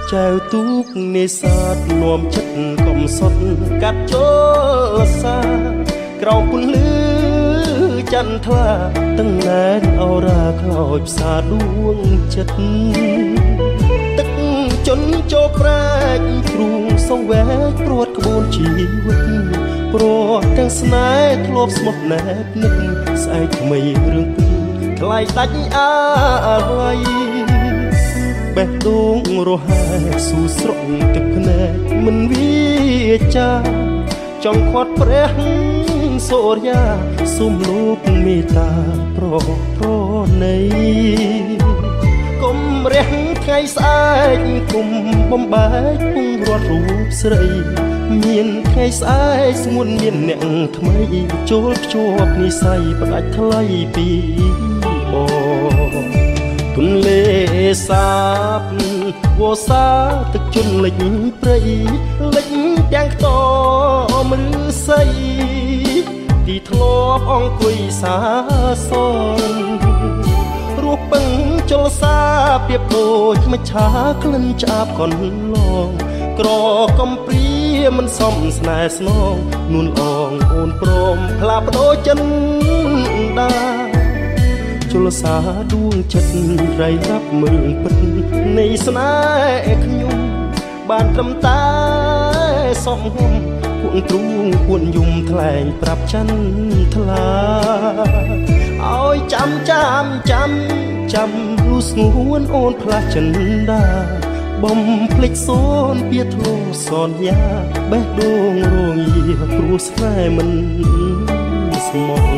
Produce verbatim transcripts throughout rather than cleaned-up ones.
ចៅទូកនេសាទនាំចិត្តកំសត់កាត់ចូលសាក្រោមពន្លឺចន្ទថ្លាទាំងណែនអរាខ្លោចផ្សាដួងចិត្តទឹកជន់ចូលប្រែកព្រួងសង្វេគព្រួតក្បួនជីវិតព្រោះទាំងស្នេហ៍ធ្លាប់ស្មោះណែតនឹកស្អែកថ្មីរឿងពីថ្លៃដាច់អាឡ័យបេះដូងរហែស៊ូស្រក់ទឹកភ្នែកមិនវាចាចង់ខាត់ព្រះសូរយាសុំលោកមេត្តាប្រប្រណីកុំរះថ្ងៃស្អែកគុំបំបែកពងរត់រូបស្រីមានថ្ងៃស្អែកស្ងួនមានអ្នកថ្មីចូលភ្ជាប់និស័យផ្ដាច់ថ្លៃពីបងទុនលេសាបវោសាទឹកជន់លិចព្រៃលិចទាំងខ្ទមឬស័យទីធ្លាប់អង្គុយសាសនរស់ពឹងចលសាពីបដូចមច្ឆាក្លិនឆ្អាបកនឡងក្រកំព្រាមិនសមស្នេហ៍ស្នងនួនអងអូនព្រមផ្លាបដោចិនដាជលសាដួងចិត្តរៃរាប់មើលពិតនៃស្នេហ៍ខ្ញុំបានត្រឹមតែសំហុំពួកទ្រូងពួនយំថ្លែងប្រាប់ច័ន្ទថ្លាឲ្យចាំចាំចាំចាំលុះស្ងួនអូនផ្លាស់ចិនដាបំភ្លេចសូនពៀធ្លុះសនយ៉ាបេះដូងរងាព្រោះស្នេហ៍មិនស្មោះ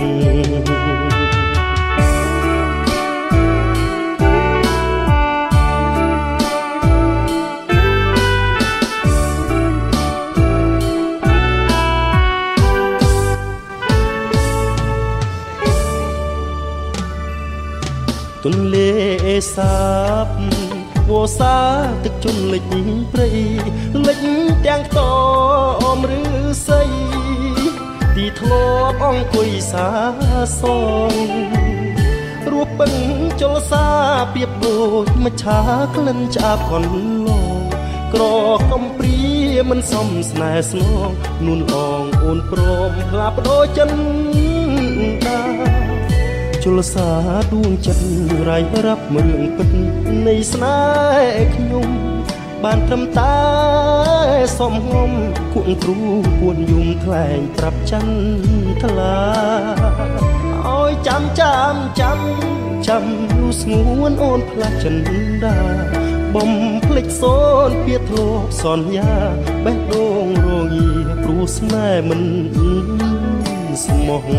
ទុនលេសាបវោសាទឹកជន់លិចព្រៃលិចទាំងខ្ទមឬស័យទីធ្លាប់អង្គុយសាសងរស់ពឹងចលសាពីបដូចមច្ឆាក្លិនឆ្អាបកនឡងក្រកំព្រាមិនសមស្នេហ៍ស្នងនួនអងអូនព្រមផ្លាបដោចិនដាជលសាដួងចិត្តរៃរាប់មើលពិតនៃស្នេហ៍ខ្ញុំបានត្រឹមតែសំងំគួងទ្រូងពួនយំថ្លែងប្រាប់ច័ន្ទថ្លាឲ្យចាំចាំចាំចាំលុះស្ងួនអូនផ្លាស់ចិនដាបំភ្លេចសូនពៀធ្លាប់សន្យាបេះដូងរងាព្រោះស្នេហ៍មិនស្មោះ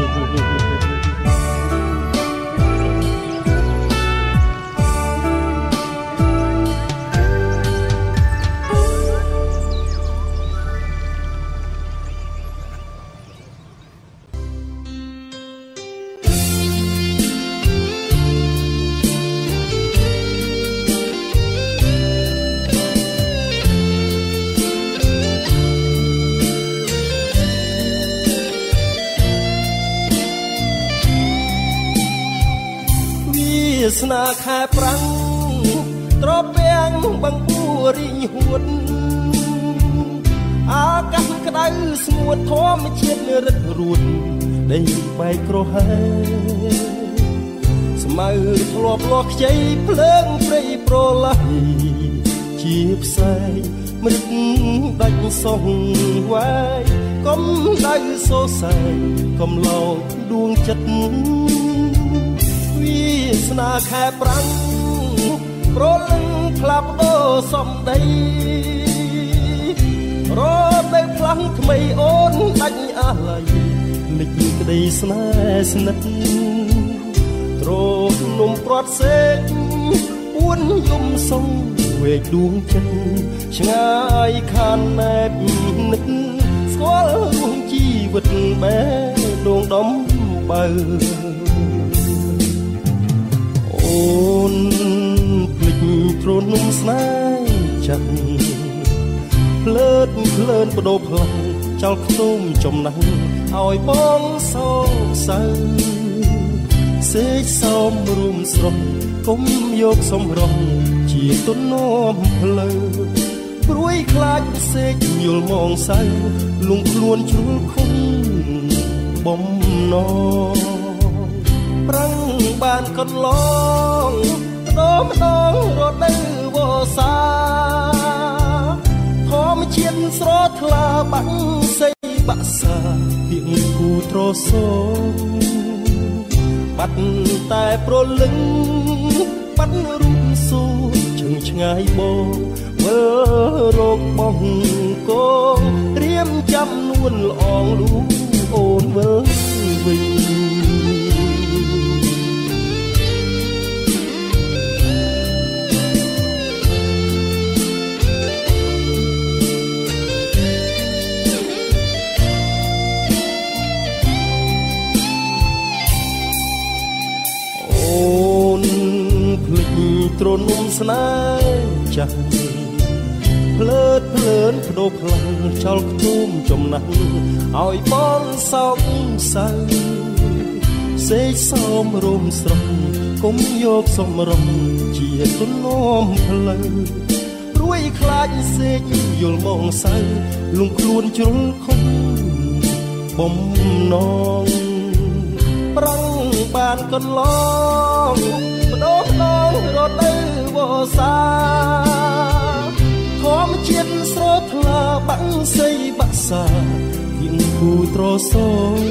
ស្នាខែប្រាំងត្រពាំងបង្ពួរីងហួតអាកាសក្តៅស្ងួតធម្មជាតិរឹករួតដីបែកក្រហែស្មៅធ្លាប់លាស់ខ្ចីភ្លើងព្រៃប្រឡាយជាផ្សែងមឹកដាច់សងវាយកុំដៅសោសែងកុំឡោចដួងចិត្តវាស្នាខែប្រាំងប្រលឹងផ្លាប់ដោសំដីរត់ទៅផ្លាំងថ្មីអូនដាច់អាឡ័យលិចក្តីស្នេហ៍ស្និទ្ធត្រនំព្រាត់សេកពួនយំសងវេកដួងចិត្តឆ្ងាយខានណែបនិតស្គាល់រួមជីវិតបែដងដំបើអូនភ្លេចទ្រនំស្នេហ៍ចិត្តភ្លើតភ្លើនបដូរផ្លាំងចោលខ្ទុំចំណាំងឲ្យបងសោកសៅសេកសមរួមស្រស់គុំយកសំរងជាទុននាំផ្លូវព្រួយខ្លាចសេកយល់មងសៅលងខ្លួនជ្រុលខុំបំណងប្រាំងបានកន្លងដមដងរដូវវស្សាធម្មជាតិស្រស់ថ្លាបាក់សេកបាក់សាទៀងគូត្រសូបាត់តែប្រលឹងបាត់រូបសួរជើងឆ្ងាយបងមើលរោគបងកងត្រៀមចាំនួនល្អងលូអូនមើលវិញទ្រនំស្នេហ៍ចាស់ភ្លើតភ្លើនបដូរខ្លាំងចោលខ្ទុំចំណាស់ឲ្យបងសោកសៅសេកសមរោមស្រស់គុំយកសំរងជាទុននាំផ្លូវព្រួយខ្លាចសេកយល់មកសៅលងខ្លួនជ្រុលខំបំណងប្រាំងបានកន្លងបដូរដងរដូវវស្សាធម្មជាតិស្រស់ថ្លាបាក់សីបាក់សាទៀងគូត្រសូ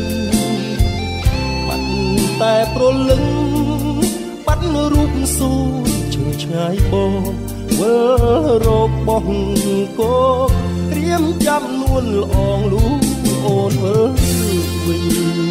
បាត់តែប្រលឹងបាត់រូបសួរជើងឆ្ងាយបងវើរោគបងកោត្រៀមចាំនួនល្អងលូអូនមើលវិញ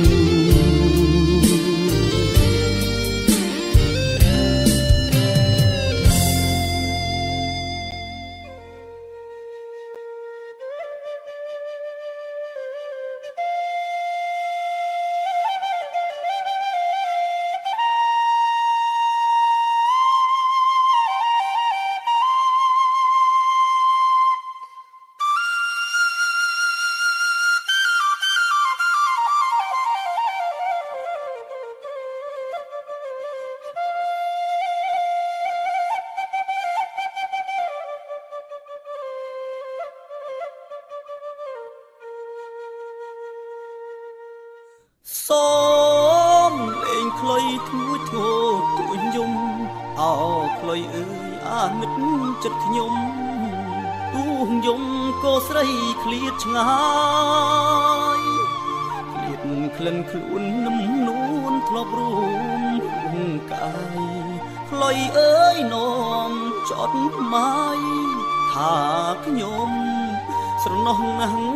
សូមលេងខ្លុយធួចធូចទួយយំអោខ្លុយអើយអាមិតចិត្តខ្ញុំទូយំក៏ស្រីឃ្លាតឆ្ងាយឃ្លាតក្លិនខ្លួននឹមនួនធ្លាប់រួមក្នុងកាយខ្លុយអើយនាំចត់ម៉ាយថាខ្ញុំស្រណោះណាស់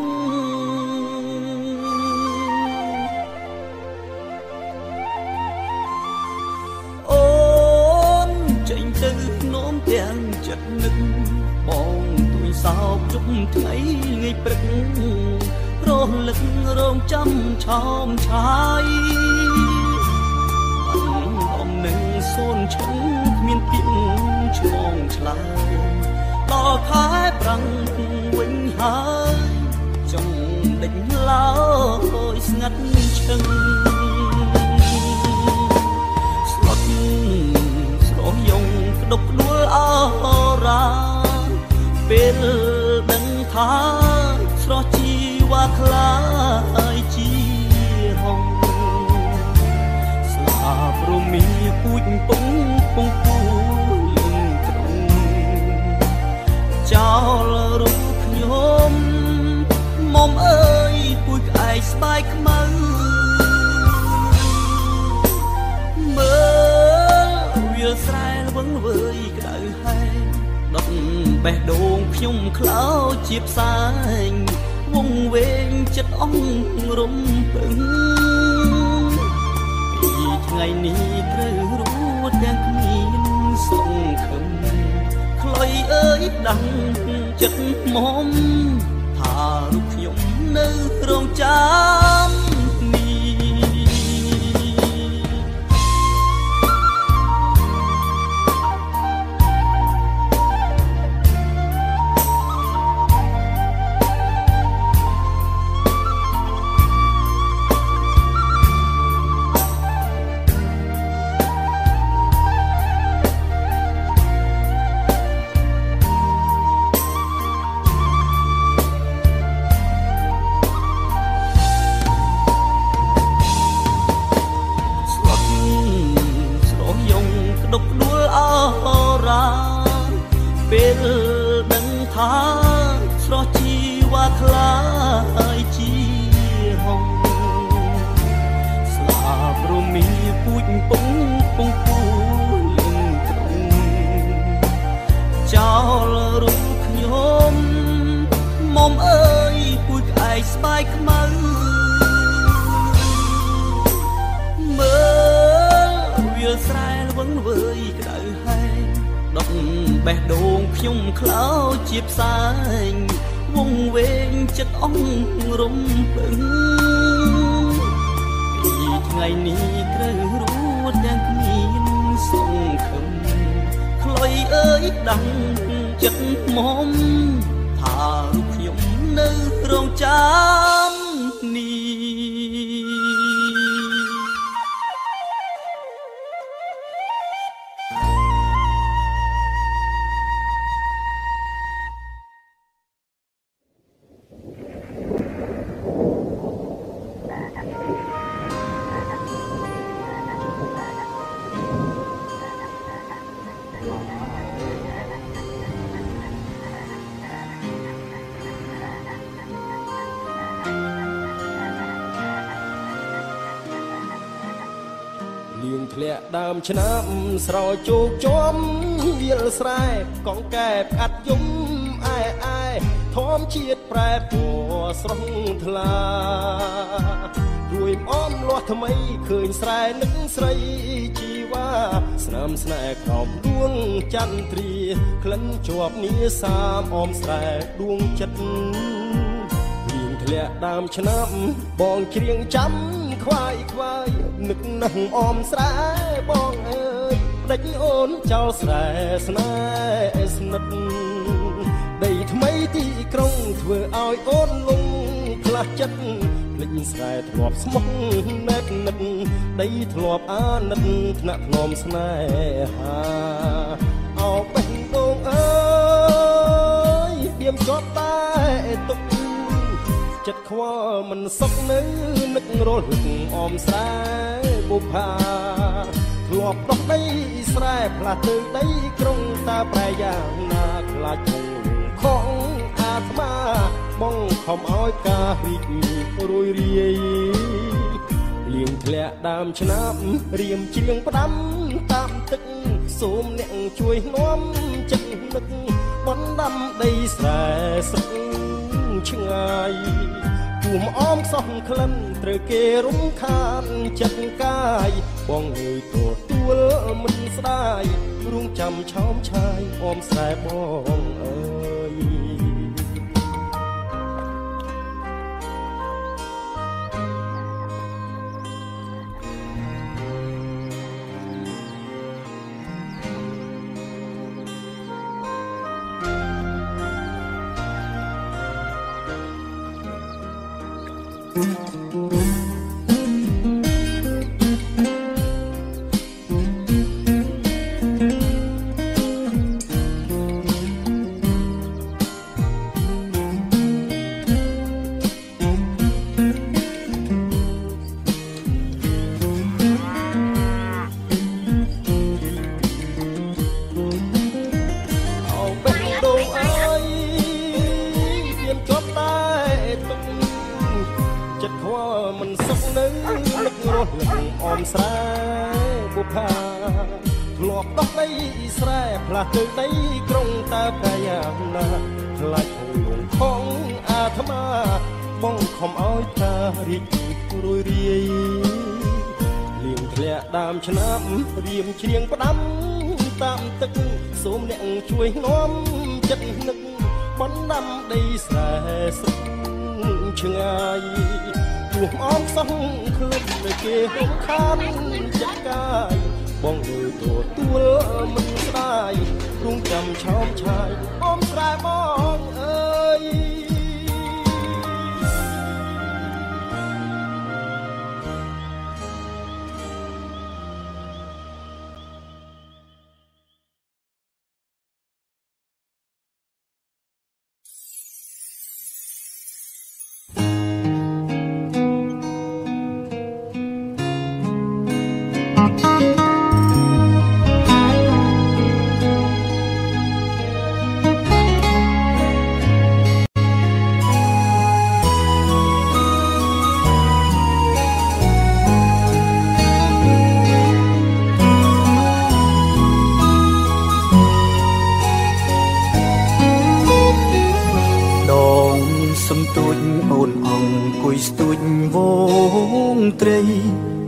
ទៅនោមទាំងចិត្តនឹកបងទួយសោកជុំថ្ងៃថ្ងៃព្រឹករលឹករងចាំឆោមឆាយបានអំនឹងសូនឈឹងគ្មានពីឆ្លងឆ្លើយដល់ខែប្រាំងវិញហើយចង់ដេញឡើយស្ងាត់ឈឹងស្លុតស្រស់យងដុកដួលអរាពេលដឹងថាស្រស់ជីវ៉ាខ្លាយជាហងស្លាប់រមៀពូជពងពងពូលឹងត្រង់ចោលរូបខ្ញុំមុំអើយពូជក្អែកស្បែកខ្មៅមើលវាស្រែវឹងវើយក្តៅហែងដុតបេះដូងខ្ញុំខ្លោចជាផ្សែងវងវែងចិត្តអង្រំពឹងពីថ្ងៃនេះត្រូវរួចទាំងគ្មានសង្ឃឹមខ្លុយអើយដាំងចិត្តមុំថារូបខ្ញុំនៅរងចាំថាស្រស់ជីវ៉ាខ្លាយជាហងស្លាបរមីពូជពងពងពូលឹងត្រង់ចោលរូបខ្ញុំមុំអើយពូជក្អែកស្បែកខ្មៅមើលវាស្រែលវឹងវើយក្តៅហែងដុតបេះដូងខ្ញុំខ្លោចជាផ្សែងវងវែងចិត្តអង្រំពឹងពីថ្ងៃនេះត្រូវរួចយ៉ាងគ្មានសង្ឃឹមខ្លុយអើយដាំងចិត្តមុំថារូបខ្ញុំនៅរងចាំនេះធ្លាក់ដើមឆ្នាំស្រោចជោគជុំវាលស្រែកងកែបកាត់យំអែអែធម្មជាតិប្រែពណ៌ស្រស់ថ្លារួយអមលាស់ថ្មីឃើញស្រែនឹកស្រីជីវ៉ាស្នាមស្នេហ៍ក្រោមដួងចន្ទ្រាក្លិនជាប់នីសាមអមស្រែដួងចិត្តធ្លាក់ដើមឆ្នាំបងច្រៀងចាំខ្វាយខ្វាយនឹកនឹងអមស្រែបងអើយដេចអូនចោលស្រែស្នេហ៍ស្និទ្ធដីថ្មីទីក្រុងធ្វើឲ្យអូនលងខ្លះចិត្តភ្លេចស្រែធ្លាប់ស្មោះណែតនិតដីធ្លាប់អាណិតថ្នាក់ធ្នមស្នេហាអោបេះដូងអើយទៀមជាប់តែទុកចិត្តខ្វល់មិនសុខនៅនឹករលឹកអមស្រែបុប្ផាធ្លាប់ដោះដីស្រែផ្លាស់ទៅដីក្រុងតាប្រែយ៉ាងណាខ្លាចគង់ខំអាត្មាបងខំឲ្យការរីករួយរាយលៀងធ្លាក់ដើមឆ្នាំរៀមច្រៀងផ្ដាំតាមទឹកសូមអ្នកជួយនាំចិត្តនឹកបណ្ដាំដីស្រែស្រុកឆ្ងាយពុំអមខ្សោះក្លិនត្រូវគេរំខានចិត្តកាយបងងើយទទួលមិនស្ដាយរួងចាំឆោមឆាយអមស្រែបងអើយអមស្រែបុប្ផាធ្លាប់ដោះដីស្រែផ្លាស់ទៅដីក្រុងតើប្រយ៉ាងណាខ្លាចគង់លងខំអាត្មាបងខំឲ្យតារីករួយរាយលៀងធ្លាក់ដើមឆ្នាំរៀមច្រៀងផ្ដាំតាមទឹកសូមអ្នកជួយនាំចិត្តនឹកបណ្ដាំដីស្រែស្រុកឆ្ងាយជួបអមសោះឃើញតែគេហុំខានចិត្តកាយបងលើទទួលមិនស្ដាយរួងចាំឆោមឆាយអមស្រែបងអើយ Thank you.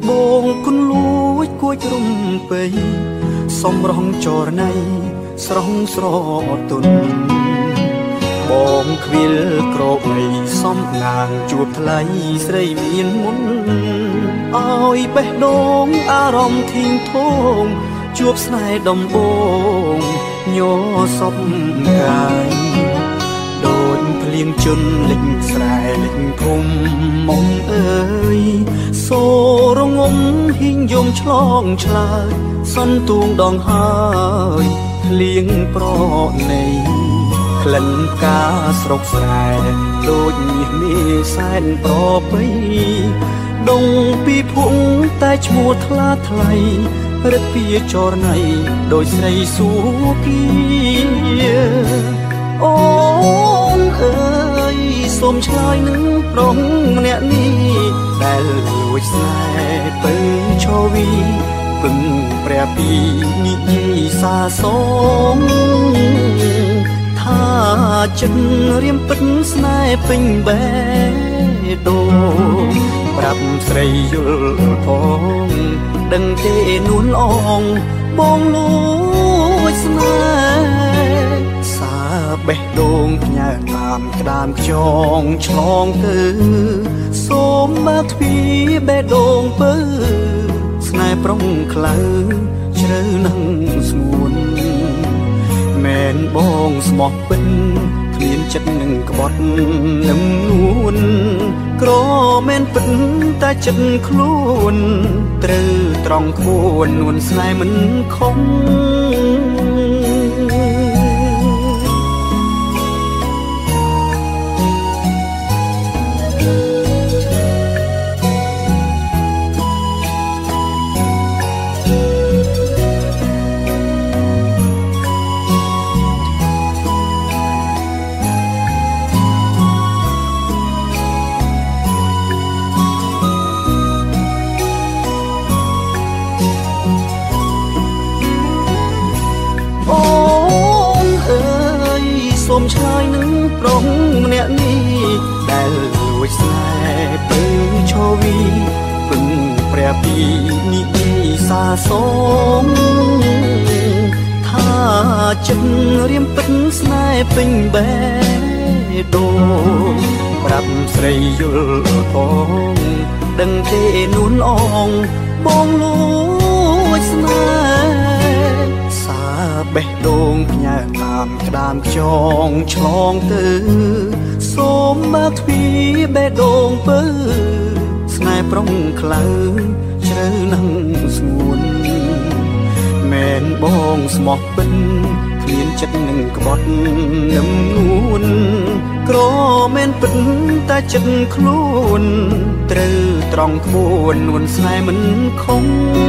បងគុនលួចគួចរំពេយសំរងចរណៃស្រងស្រទុនបងខ្វៀលក្រោកនៃសំណាងជួបថ្លៃស្រីមានមុនឲ្យបេះដូងអារម្មណ៍ធៀងធងជួបស្នេហ៍ដំបងញ័រសពកាយដូចភ្លៀងជន់លិចស្រែលិចភូមិមុំអើយសូរងំហ៊ីងយំឆ្លងឆ្លើយសន្ទូងដងហើយភ្លៀងប្រណីក្លិនផ្កាស្រុកស្រែដូចមាសមេសែនប្រពៃដងពីភុងតែឈ្មោះថ្លាថ្លៃរឹកពីចរណៃដូចស្រីសួគីអូនអើយសូមឆ្លើយនឹងប្រុសម្នាក់នេះដែលលួចស្នេហ៍ពឹងឈវីពឹងព្រះពីនិយាយសាសងថាចិត្តរៀមពិតស្នេហ៍ពេញបេះដូងប្រាប់ស្រីយល់ផងដឹងទេនួនអងបងលួចស្នេហ៍សាបេះដូងផ្ញើតាមក្តាមខ្យងឆ្លងទៅសូមបើកទ្វារបេះដូងពើស្នេហ៍ប្រុងខ្លៅជ្រៅនឹងស្ងួនមែនបងស្មោះពិតគ្មានចិត្តនឹងក្បត់នឹងនួនក្រមែនពិតតែចិត្តខ្លួនត្រូវត្រង់ក្បួននួនស្នេហ៍មិនខំសូមឆ្លើយនឹងប្រុសម្នាក់នេះដែលលួចស្នេហ៍ពឹងឈវីពឹងព្រះពីនិយាយសាសងថាចិត្តរៀមពិតស្នេហ៍ពេញបេះដូងប្រាប់ស្រីយល់ផងដឹងទេនួនអងបងលួចស្នេហ៍សាបេះដូងផ្ញើតាមក្តាមខ្យងឆ្លងទៅសូមបើកទ្វារបេះដូងពើស្នេហ៍ប្រុងខ្លៅជ្រៅនឹងស្ងួនមែនបងស្មោះពិតគ្មានចិត្តនឹងក្បត់នឹងនួនក្រមែនពិតតែចិត្តខ្លួនត្រូវត្រង់ក្បួននួនស្នេហ៍មិនខំ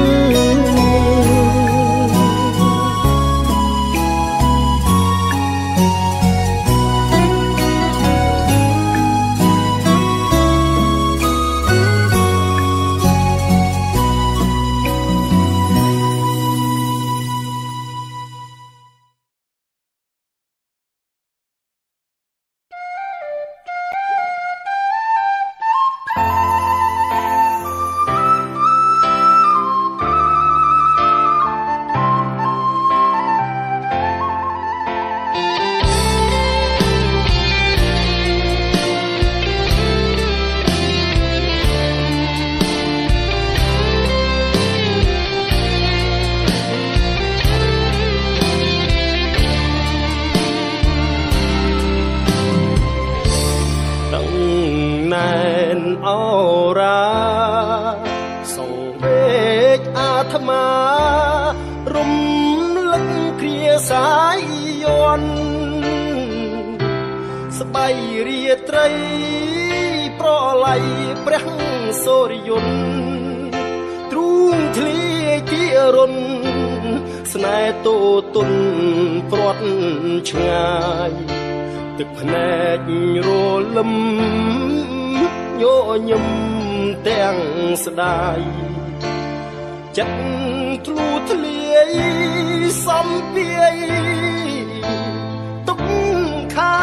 ទឹកភ្នែករលឹមញញឹមទាំងស្ដាយចិត្តធ្លូធ្លាយសំពាយទុកខា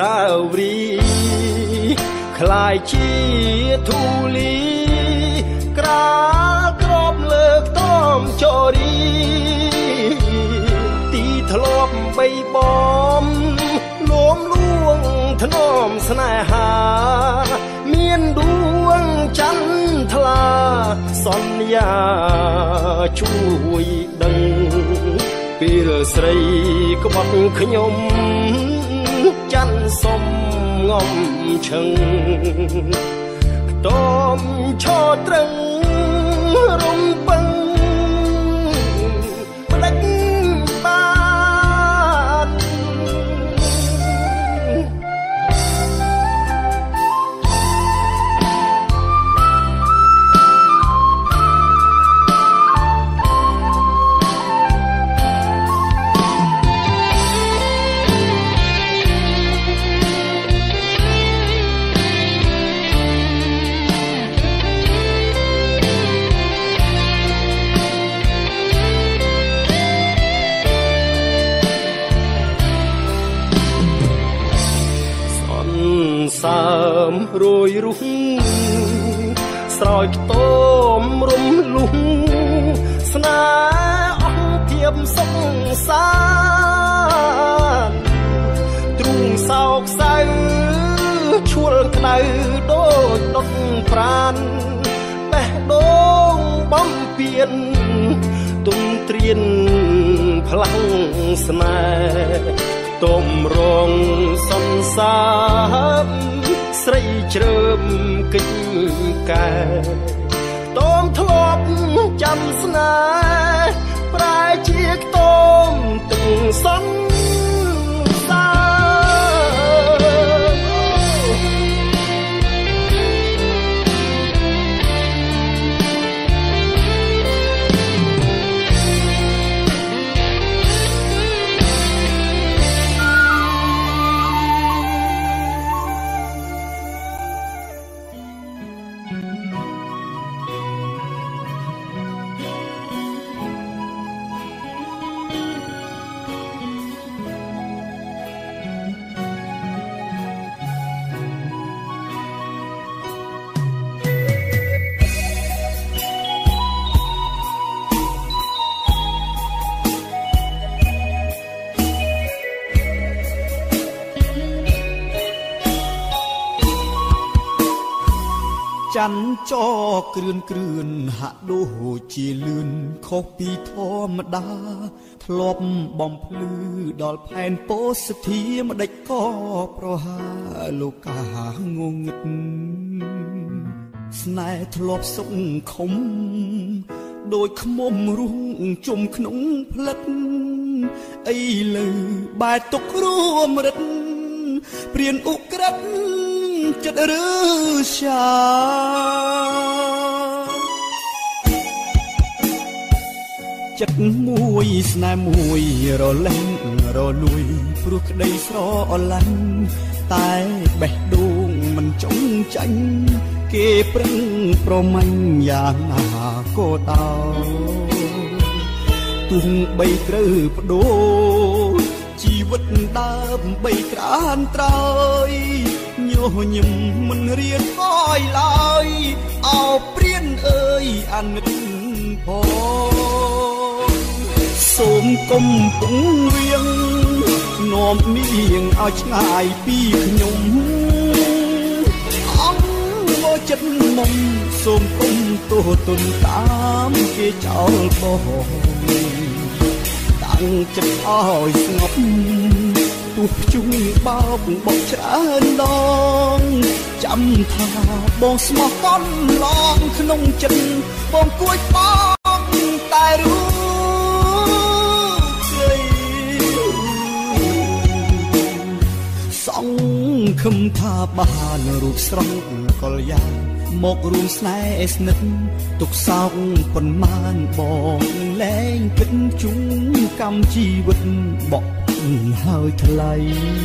សាវរីយ៍คล้ายជាធូលីក្រាលក្របលើកតមជរីទីធ្លាប់បីបំលួមលួងធ្នមស្នេហាមានដួងចន្ទថ្លាសន្យាជួយដឹងពេលស្រីក្បត់ខ្ញុំច័ន្ទសុំងំឈឹងខ្ទមឈរត្រឹងរំពឹងផ្ដាច់បានសើមរយរុះស្រោចខ្ទមរំលុះស្នេហ៍អស់ភាពសុខសាន្តទ្រូងសោកសៅឈួលក្តៅដូចដុតប្រានបេះដូងបំពេញទុំត្រៀនផ្លាំងស្នេហ៍ទុំរងសន្សារស្រីជ្រើមគិចកែតោមធ្លាប់ចាំស្នេហ៍ប្រែជាខ្ទមទឹកសន្សារច័ន្ទចគ្រឿនគ្រឿនហាក់ដូចជាលឿនខុសពីធម្មតាធ្លាប់បំភ្លឺដល់ផែនពោសធាម្ដេចក៏ប្រហាលោកកាងងឹតស្នេហ៍ធ្លាប់សុខខំដូចខ្មុំរុងជុំក្នុងផ្លិតអីលើបែកទុករួមរិទ្ធព្រានឧក្រិដ្ឋចិត្តឬសាចិត្តមួយស្នេហ៍មួយរលែងរលួយព្រោះក្តីស្រឡាញ់តែបេះដូងមិនចង់ចាញ់គេប្រឹងប្រមាញ់យ៉ាងណាក៏ដោយទោះបីត្រូវបដូរជីវិតដើមបីក្រានត្រយញោះញឹមមិនរៀនអើយឡើយអោព្រានអើយអាណិតផងសូមកុំពងវៀងនាំនាងឲ្យឆ្ងាយពីខ្ញុំអង្គមកចិត្តមុំសូមគុំទោសទុនតាមគេចោលបងតាំងចិត្តឲ្យស្ងប់ទោះជុំបោកបោកច្រើនដងចាំថាបងស្មោះកន់ឡងក្នុងចិត្តបងគួចបងតែรู้សង្ឃឹមថាបានរូបស្រស់កលយ៉ាងមករួមស្នេហ៍ស្និទ្ធទុកសោកប៉ុន្មានបងលែងគិតជុំកម្មជីវិតបកហើយថ្លៃ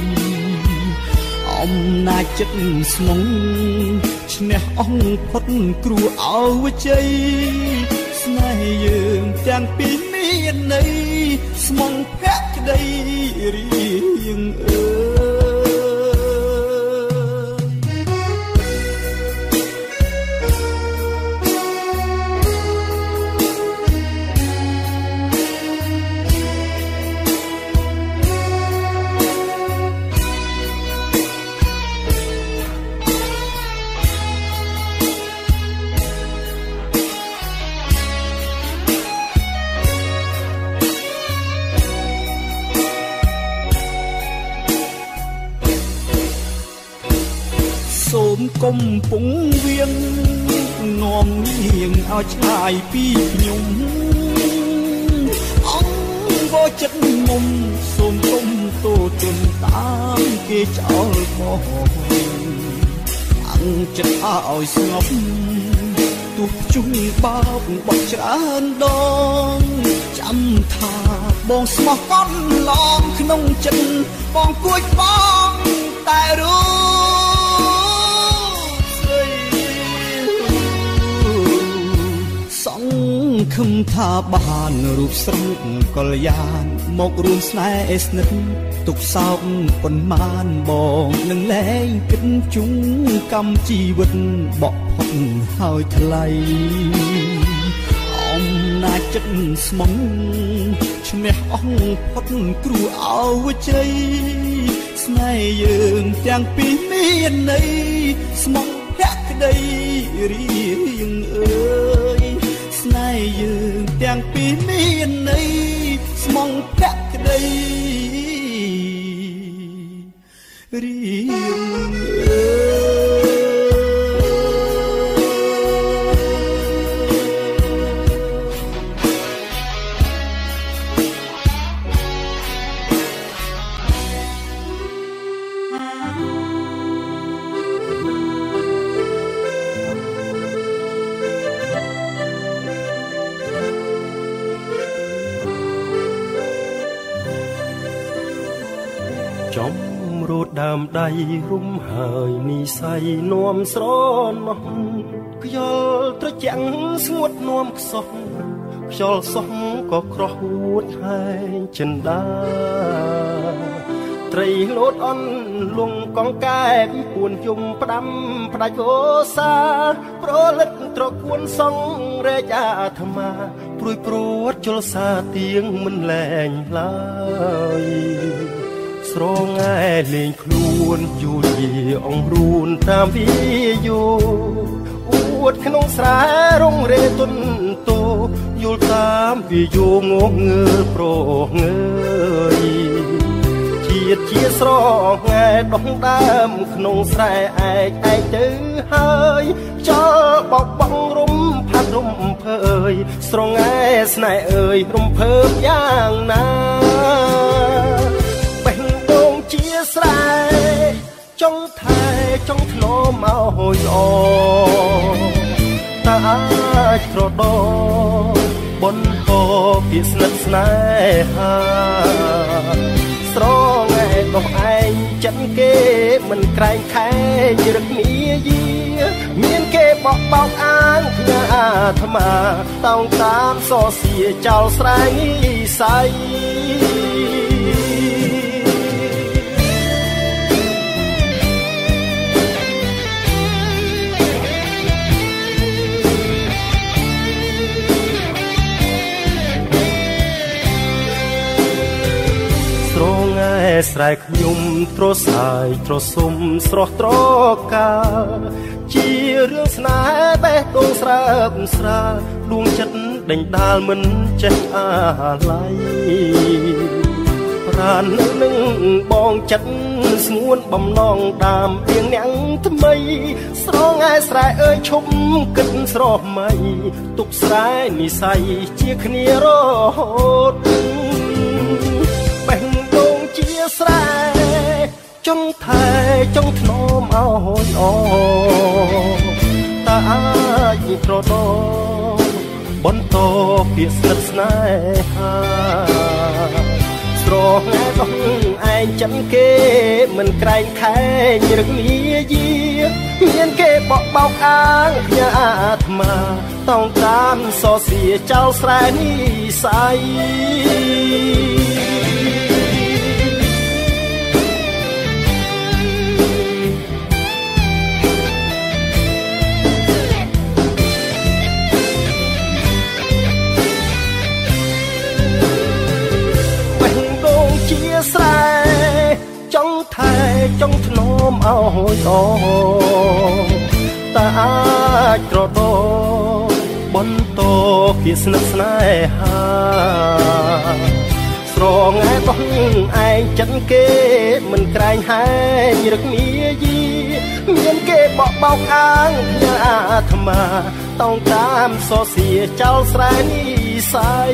អំណាចចិត្តស្មងឈ្នះអង្គផុតគ្រូអោវជ័យស្នេហ៍យើងទាំងពីរមានន័យស្មងភក្តីរៀងអើយសូមគុំពងវៀងនាំនាងឲ្យឆ្ងាយពីខ្ញុំអង្គវចិត្តមុំសូមគុំទោទនតាមគេចោលបងអង្គចិត្តឲ្យស្ងប់ទោះជុំបោកបោកច្រើនដងចាំថាបងស្មោះកន់ឡងក្នុងចិត្តបងគួចបងតែรู้ស្រីសង្ឃឹមថាបានរូបស្រីកល្យានមករួមស្នេហ៍ស្និទ្ធទុកសោកប៉ុន្មានបងនឹងលែងគិតជុំកម្មជីវិតបកផុតហើយថ្លៃអំណាចចិត្តស្មងឈ្នះអង្គផុតគ្រូអវជ័យស្នេហ៍យើងទាំងពីរមានន័យស្មងភក្តីរៀងអើយស្នេហ៍យើងទាំងពីរមានន័យស្មងភក្តីរៀងអើយចំរត់ដើមដៃរុំហើយនីស័យនាំស្រណោះខ្យល់ត្រជាក់ស្ងួតនាំខ្សោះខ្យល់សោះក៏ក្រោះហួតហើយចិនដាត្រីលោតអន់លងកងកែបពួនយំផ្ដាំផ្ដាច់វោសាប្រលិតត្រគួនសងរែកអាត្មាព្រួយព្រួតជលសាទៀងមិនលែងឡើយស្រងាលេងខ្លួនយូរយាអងរួនតាមវាយូអួតក្នុងស្រែរងរេទុនតូយល់តាមវាយូងងើប្រងើយជាតិជាស្រងាដងដើមក្នុងស្រែឯកឯកទៅហើយចោលបោកបងរំផាត់រំភើយស្រងាស្នេហ៍អើយរំភើបយ៉ាងណាជាស្រែចង់ថែចង់ធ្នមឲ្យល្អតើអាចត្រដោបន្តពីស្និទ្ធស្នេហាស្រងាដោះឯងចិត្តគេមិនក្រែងខែងរឹកមាយាមានគេបោកបោកអានផ្ញើអាត្មាតោងតាមសរសៀចោលស្រែងស័យស្រែខ្ញុំត្រសាយត្រសុំស្រស់ត្រកាជារឿងស្នេហ៍បេះដូងស្រើបស្រាដួងចិត្តដេញដាលមិនចេះអាឡ័យប្រាណនឹងបងចិត្តស្ងួនបំណងដាមទៀងអ្នកថ្មីស្រងាយស្រែអើយឈប់គិតស្រស់មៃទុកស្រែនិស័យជាគ្នារហូតបេះដូងជាស្រែចង់ថែចង់ធ្នមឲ្យអតើអាចត្រដោបន្តពីស្និទ្ធស្នេហាស្រងាយដោះឯងចិត្តគេមិនក្រែងខែងរឹកមាយាមានគេបោកបោកអាងផ្ញើអាត្មាតោងតាមសរសៀចោលស្រែនិស័យស្រែចង់ថែចង់ធ្នមឲ្យអតើអាចត្រដោបន្តពីស្និទ្ធស្នេហាស្រងាយដោះឯងចិត្តគេមិនក្រែងហែងរឹកមាយាមានគេបកបោកអាងផ្ញើអាត្មាต้องតាមសរសៀចោលស្រែនិស័យ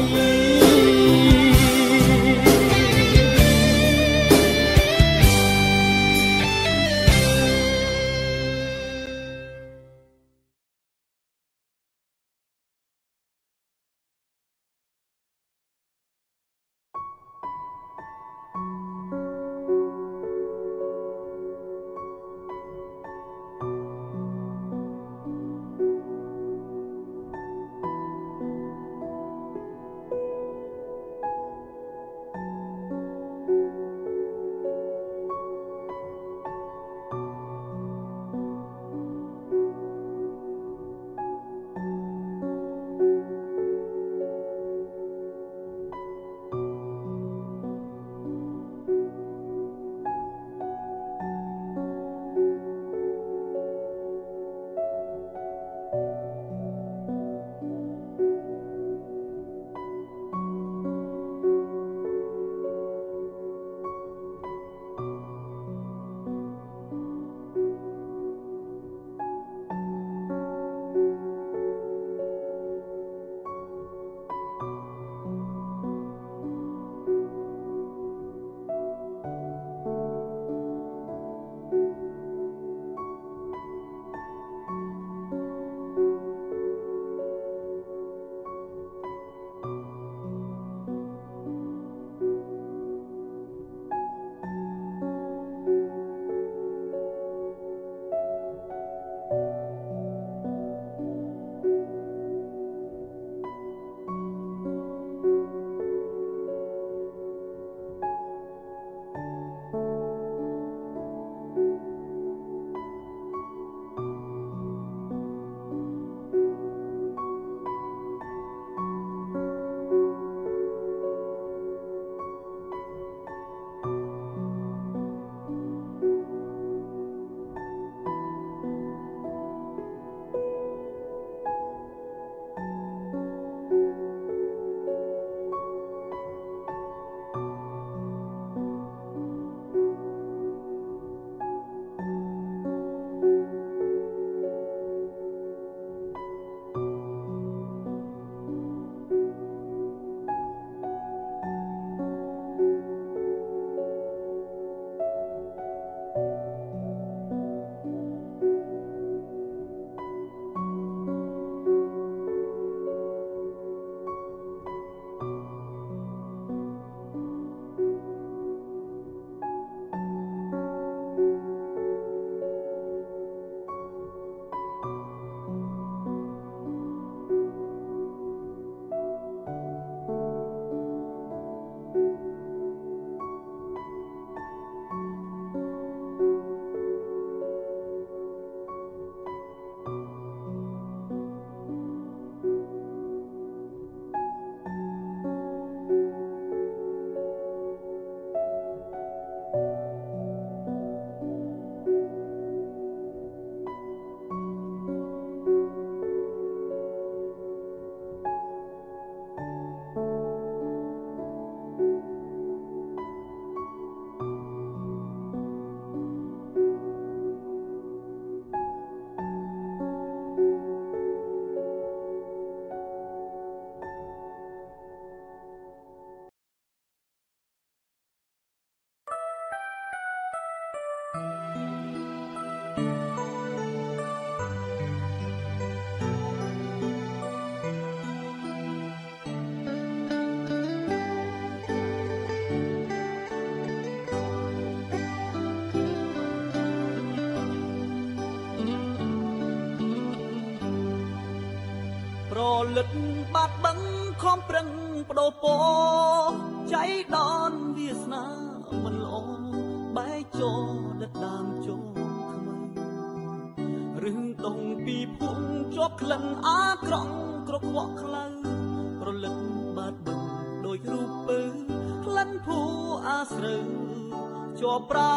ប្រលឹកបាត់បឹងខំប្រឹងបដូរពចៃដនវាសនាមិនល្អបែកចោដិតដាមចូលថ្មីរឹងដងពីភូមិជាប់ក្លិនអាក្រង់ក្រខ្វក់ខ្លៅប្រលឹកបាត់បឹងដោយរូបពើក្លិនភូអាស្រូវជាប់ប្រា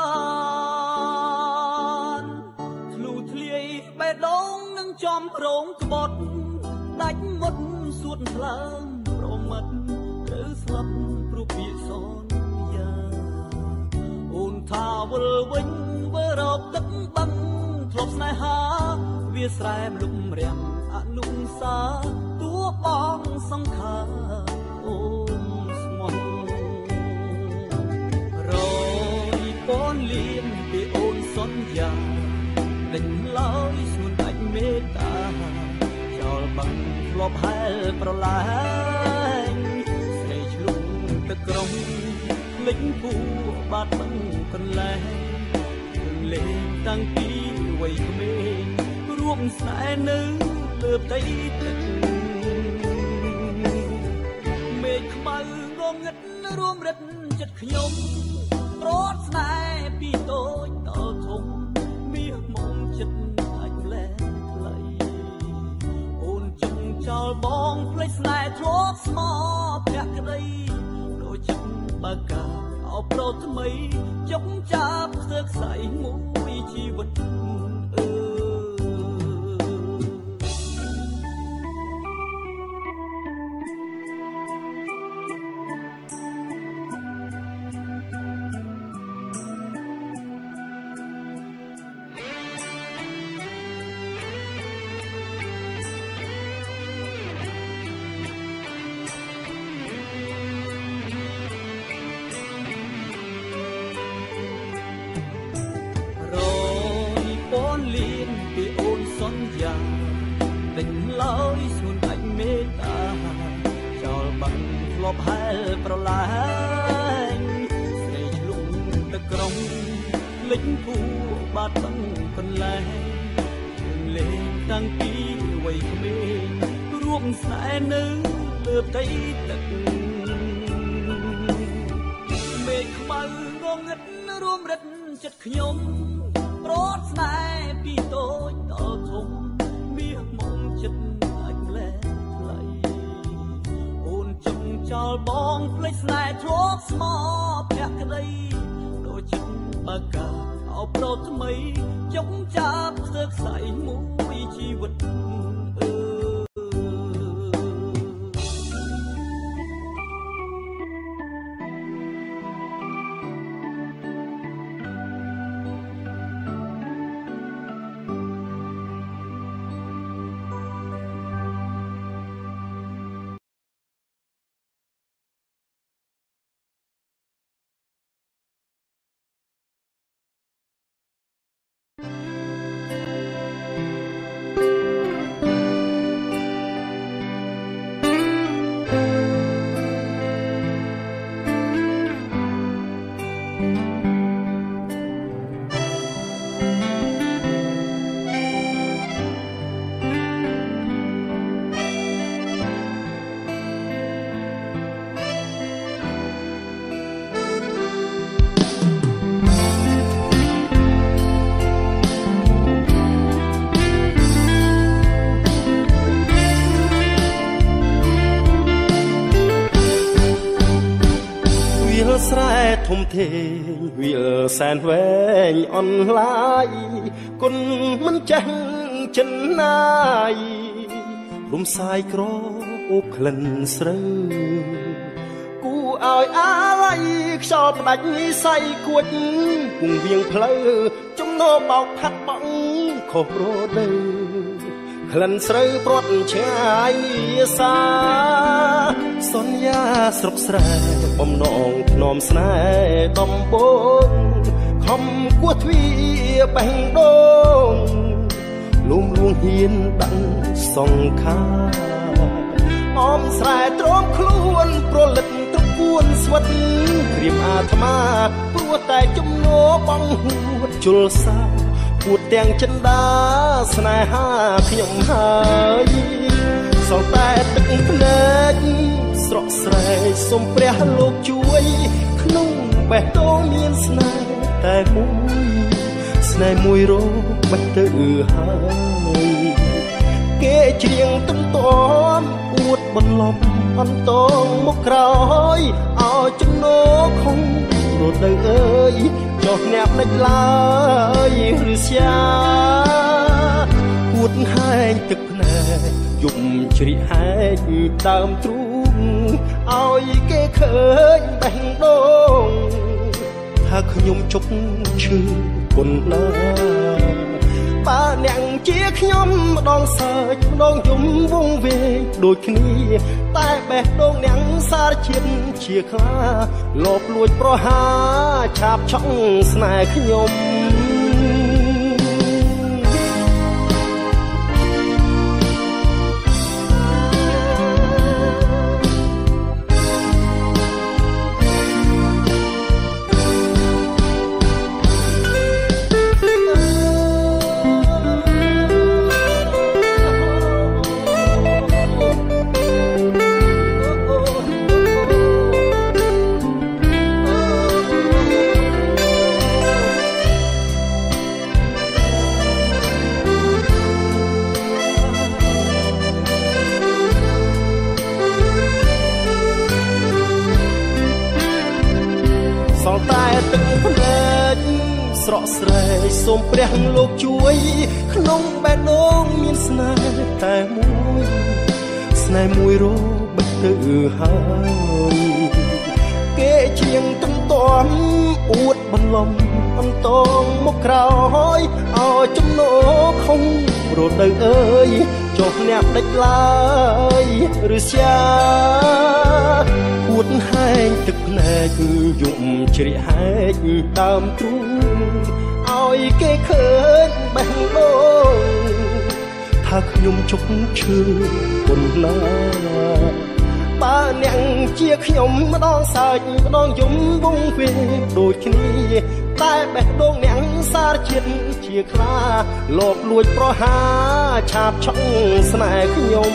នធ្លុធ្លាយបេះដូងនឹងចំរងក្បត់ដាច់មុតសួតផ្លើមប្រមាត់ត្រូវស្លាប់ព្រោះពាក្យសន្យាអូនថាវិលវិញវើរកទឹកបឹងធ្លាប់ស្នេស្រែមលុំរាំអនុសាតួបងសង្ខាអូនស្មោះរយពនលៀនពីអូនសន្យាដេញឡើយស្នួនដាច់មេត្តាចោលបាំងធ្លាប់ហែលប្រឡាញស្រីឆ្លុំទឹកក្រុងភ្លេចពូបាត់បឹងកន្លែងលេងតាំងពីវ័យក្មេងរួមស្នេហ៍នៅលើផ្ទៃទឹកមេឃខ្មៅងងឹតរួមរិទ្ធចិត្តខ្ញុំប្រត់ស្នេហ៍ពីតូចដល់ធំមាសមកចិត្តអាចលែងថ្លៃអូនចង់ចោលបងភ្លេចស្នេហ៍ធ្លាប់ស្មោភក្តីដូចចិត្តបើកាអោប្រត់ថ្មីចុកចាប់ស្ទើរខ្សែមួយជីវិតអឺដេញឡើយស្នួនដាច់មេត្តាចោលបាំងធ្លាប់ហែលប្រឡាញស្រីឆ្លុំទឹកក្រុងភ្លេចពូបាត់បឹងកន្លែងលេងតាំងពីវ័យក្មេងរួមស្នេហ៍នៅលើផ្ទៃទឹកមេឃខ្មៅងងឹតរួមរិទ្ធចិត្តខ្ញុំប្រត់ស្នេហ៍ពីតូចដល់ធំមាសមកចិត្តអាចលែងថ្លៃអូនចង់ចោលបងភ្លេចស្នេហ៍ធ្លាប់ស្មោភក្តីដូចចិត្តបើកាអោប្រត់ថ្មីចង់ចាប់ស្ទើរខ្សែមួយជីវិតអឺស្រែធំធេងវាលសែនវែងអនឡាយគុណមិនចេះចិនណាយរំសាយក្រអូបក្លិនស្រូវគូឲ្យអាឡ័យខ្យល់ផ្ដាច់សៃគួចគង់វៀងផ្លូវចំណោបោកផាត់បងខុសរដូវក្លិនស្រូវព្រាត់ឆ្ងាយសាសន្យាស្រុកស្រែបំណងធ្នមស្នេហ៍ដំបូងខំគោះទ្វារបេះដូងលំលួងហ៊ានដាក់សង្ខាអមស្រែទ្រាំខ្លួនប្រលិតត្រកួនស្វិតព្រៀបអាត្មាព្រោះតែជំនោបងហួតជលសាពួតទាំងចិន្តាស្នេហាខ្ញុំហើយសល់តែទឹកភ្នែកស្រក់ស្រែកសូមព្រះលោកជួយក្នុងបេះដូងមានស្នេហ៍តែមួយស្នេហ៍មួយរកបាត់ទៅហើយគេច្រៀងទំតំអួតបន្លំអន្តងមកក្រោយឲ្យចំណោខំរត់ទៅអើយចុះអ្នកភ្លេចឡើយឬស្យាពួតហែងទឹកភ្នែកយំជ្រីហែកដើមទ្រូងឲ្យគេឃើញបេះដូងថាខ្ញុំជុកឈឺគុណណាបើអ្នកជាខ្ញុំម្ដងសើចម្ដងយំវងវែងដូចគ្នាតែបេះដូងអ្នកសារជាតិជាខ្លាលបលួចប្រហាឆាបឆក់ស្នេហ៍ខ្ញុំតែទឹកភ្នែកស្រក់ស្រែកសូមព្រះលោកជួយក្នុងបេះដូងមានស្នេហ៍តែមួយស្នេហ៍មួយរបិទទៅហើយគេជាងទំតំអួតបន្លំអន្តងមកក្រោយឲ្យចំណោខំរដូវអើយចុះអ្នកដេចឡើយឬស្យាពួតហែងទឹកភ្នែកយំជ្រះហែកដើមទ្រូងឲ្យគេឃើញបេះដូងថាខ្ញុំជុកឈឺប៉ុណ្ណាបើអ្នកជាខ្ញុំម្ដងសើចម្ដងយំវងវែងដូចគ្នាតែបេះដូងអ្នកសារជាតិជាខ្លាលបលួចប្រហាឆាបឆក់ស្នេហ៍ខ្ញុំ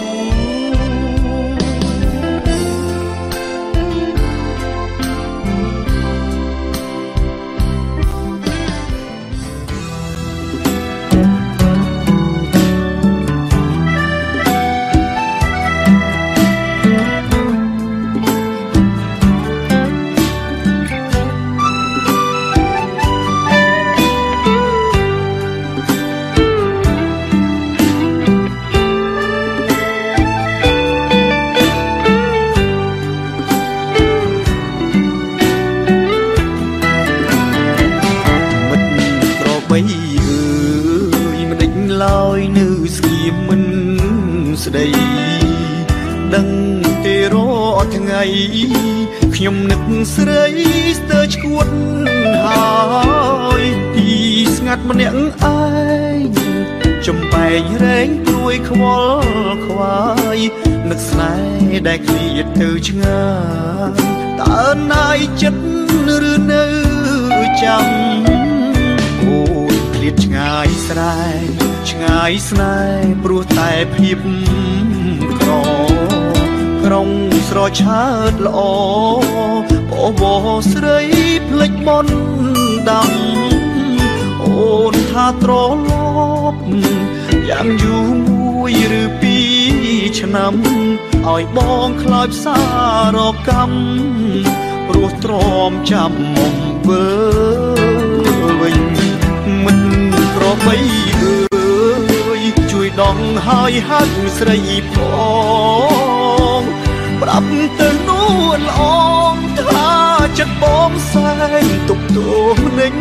ដឹងទេរអត់ថ្ងៃខ្ញុំនឹកស្រីស្ទើរឈួតហើយទីស្ងាត់ម្នាក់ឯងចំបែងរែងព្រួយខ្វល់ខ្វាយនឹកស្នេហ៍ដែលឃ្លាតទៅឆ្ងាយតើណាយចិត្តឬនៅចាំអូយឃ្លាតឆ្ងាយស្រែឆ្ងាយស្នេហ៍ព្រោះតែភាពក្រក្រុងស្រឆើតល្អអូវស្រីភ្លេចបនដាំអូនថាត្រឡប់យ៉ាងយូរមួយឬពីរឆ្នាំឲ្យបងខ្លោចផ្សាររកម្មព្រោះទ្រាំចាំមុំវើវិញមិនក្របីអើយជួយដងហើយហាត់ស្រីផងប្រាប់ទៅនួនល្អងថាចិត្តបងសែនទុកទោសនឹង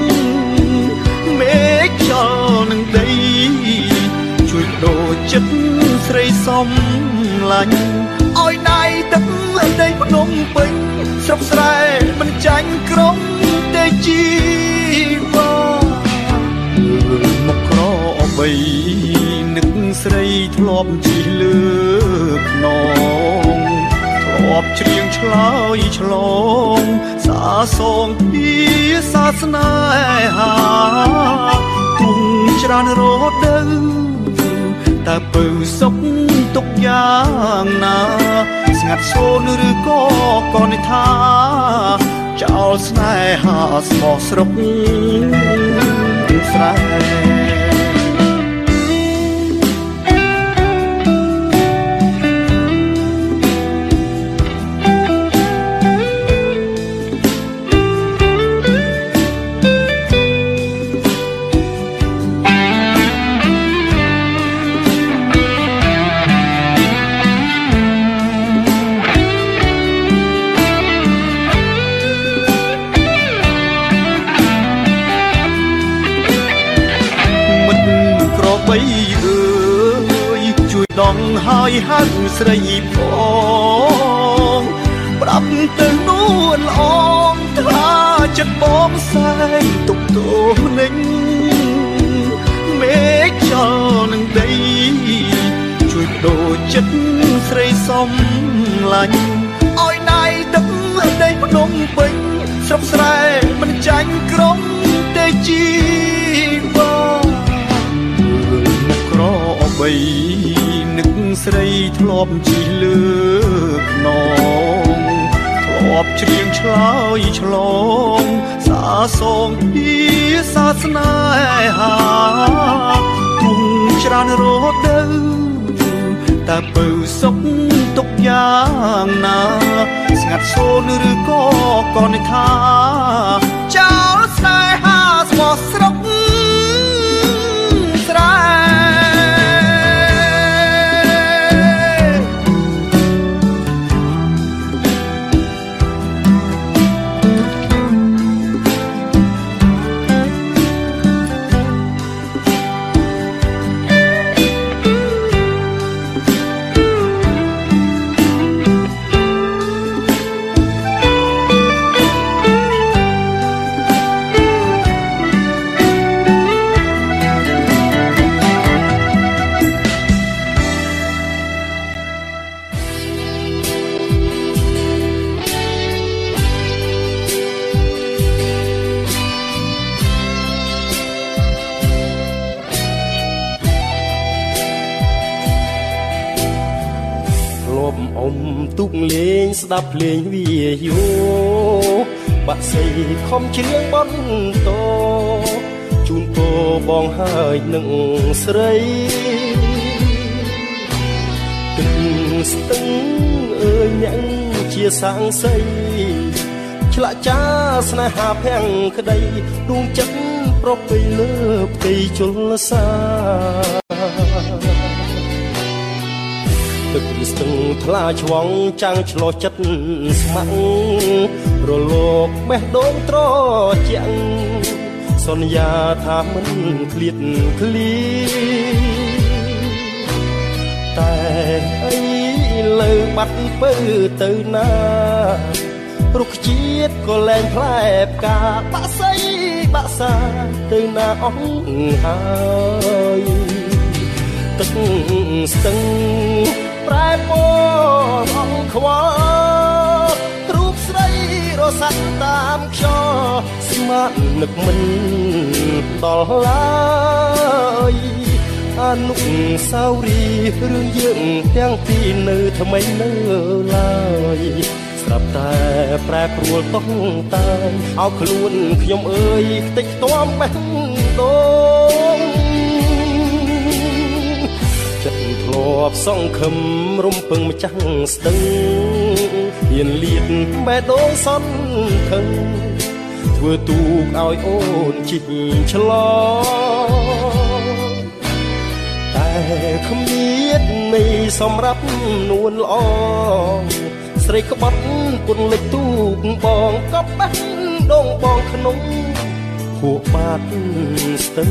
មេឃខ្យល់នឹងដីជួយដូរចិត្តស្រីសំឡាញ់ឲ្យដៃទឹកដីភ្នំពេញស្រុកស្រែមិនចាញ់ក្រុងទេជីវ៉ាមកក្របីនឹកស្រីធ្លាប់ជិះលើខ្នងធ្លាប់ច្រៀងឆ្លើយឆ្លងសាសងពីសាសនាហាទុំច្រើនរដូវតែពៅសុខទុកយ៉ាងណាស្ងាត់សូនឬក៏កនថាចោលស្នេហាស្មោះស្រុកស្រែដងហើយហៅស្រីផងប្រាប់ទៅនួនល្អងថាចិត្តបងសែងទុកទោនឹងមេឃចលនឹងដីជួយបដូរចិត្តស្រីសំឡាញ់ឲ្យណៃទឹកដីភ្នំពេញស្រុកស្រែមិនចាញ់ក្រុងទេជីវ៉ាក្របីនឹកស្រីធ្លាប់ជិះលើខ្នងធ្លាប់ច្រៀងឆ្លើយឆ្លងសាសងពីសាសនាហាទុំច្រើនរត់ទៅតែបើសុខទុកយ៉ាងណាស្ងាត់សូនឬក៏កនថាចោលស្នេហាស្មោះស្រុកស្រែទុកលេងស្ដាប់ភ្លេងវាយោបាក់សៃខំច្រៀងបន់តជូនពរបងហើយនឹងស្រីទឹកស្ទឹងអើយញ៉ាំងជាសាំងសីឆ្លាក់ចាស្នេហាភាំងក្តីដួងចិត្តប្រពៃលើផ្ទៃជលសាទឹកស្ទឹងថ្លាឆ្វងចាំងឆ្លោះចិត្តស្មាក់រលោកបេះដូងត្រជាក់សន្យាថាមិនឃ្លាតឃ្លីតែអីលើបាត់ពើទៅណារុក្ខជាតិក៏លែងផ្លែផ្កាបាក់សៃបាក់សាទៅណាអស់ហើយទឹកស្ទឹងប្រែពណ៌អង្ខ្វល់រូបស្រីរសាត់តាមខ្យល់ស្មាននឹកមិនដល់ឡើយអនុស្សាវរីយ៍រឿងយើងទាំងពីរនៅថ្មីនៅឡើយស្រាប់តែប្រែប្រួលតោះតែឲ្យខ្លួនខ្ញុំអើយខ្ទេចខ្ទាំបេះដូងចិត្តធ្លាប់សង្ឃឹមរំពឹងម្ចាស់ស្ទឹងហ៊ានលៀតបេះដូងសន្ខឹងធ្វើទូកឲ្យអូនជីកឆ្លងតែគ្មាននៃសម្រាប់នួនល្អស្រីក្បត់ពុនលេចទូកបងក៏បេះដូងបងក្នុងហួបាត់ស្ទឹង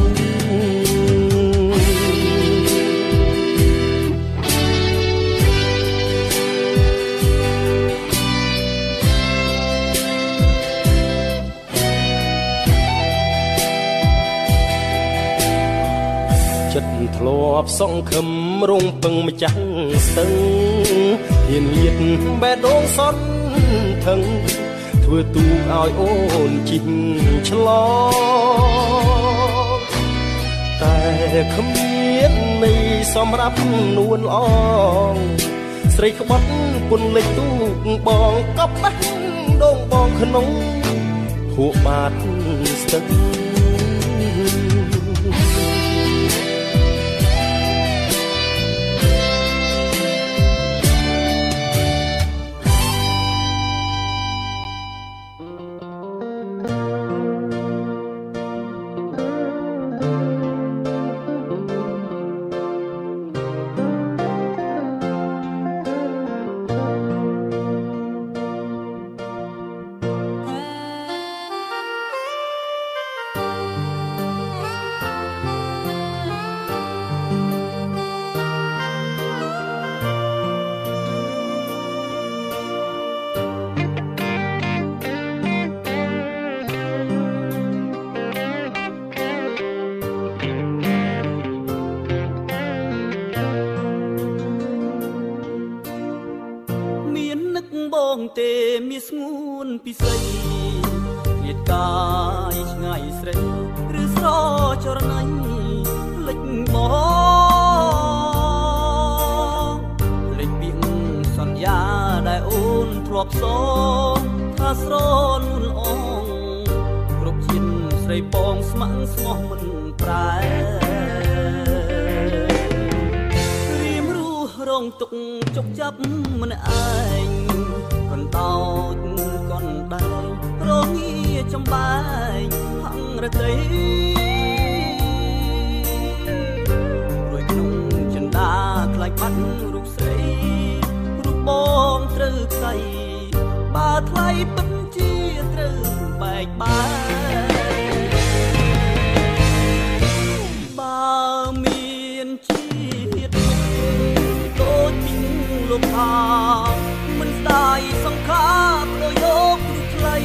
ចិត្តធ្លាប់សង្ឃឹមរងពឹងម្ចាស់ស្ទឹងហ៊ានលៀតបេះដូងសន្ខឹងធ្វើទូកឲ្យអូនជីកឆ្លងតែគ្មាននៃសម្រាប់នួនល្អស្រីក្បត់ពុនលេចទូកបងក៏បេះដូងបងក្នុងហួបាត់ស្ទឹងងទេមានស្ងួនពិសីឃ្លាតកាយឆ្ងាយស្រីឬស្រចរណៃលិចបងលិចពីសន្យាដែលអូនធ្លាប់សងថាស្រនួនអងគ្រប់ជាតិស្រីពងស្ម័គ្រស្មោះមិនប្រែរៀមរស់រងទុកជប់ចាប់ម្នាក់ឯងកណ្ដោចកណ្ដែងរងាចំបែងហង្រតីរួយក្នុងចិន្តាខ្លាចបាត់រូបស្រីរូបបងត្រូវខ្សៃបើថ្លៃពិតជាត្រូវបែកបាក់បើមានជាតិដូចពីលោកថាមិនស្ដាយសង្ខារដោយយករូបថ្លៃ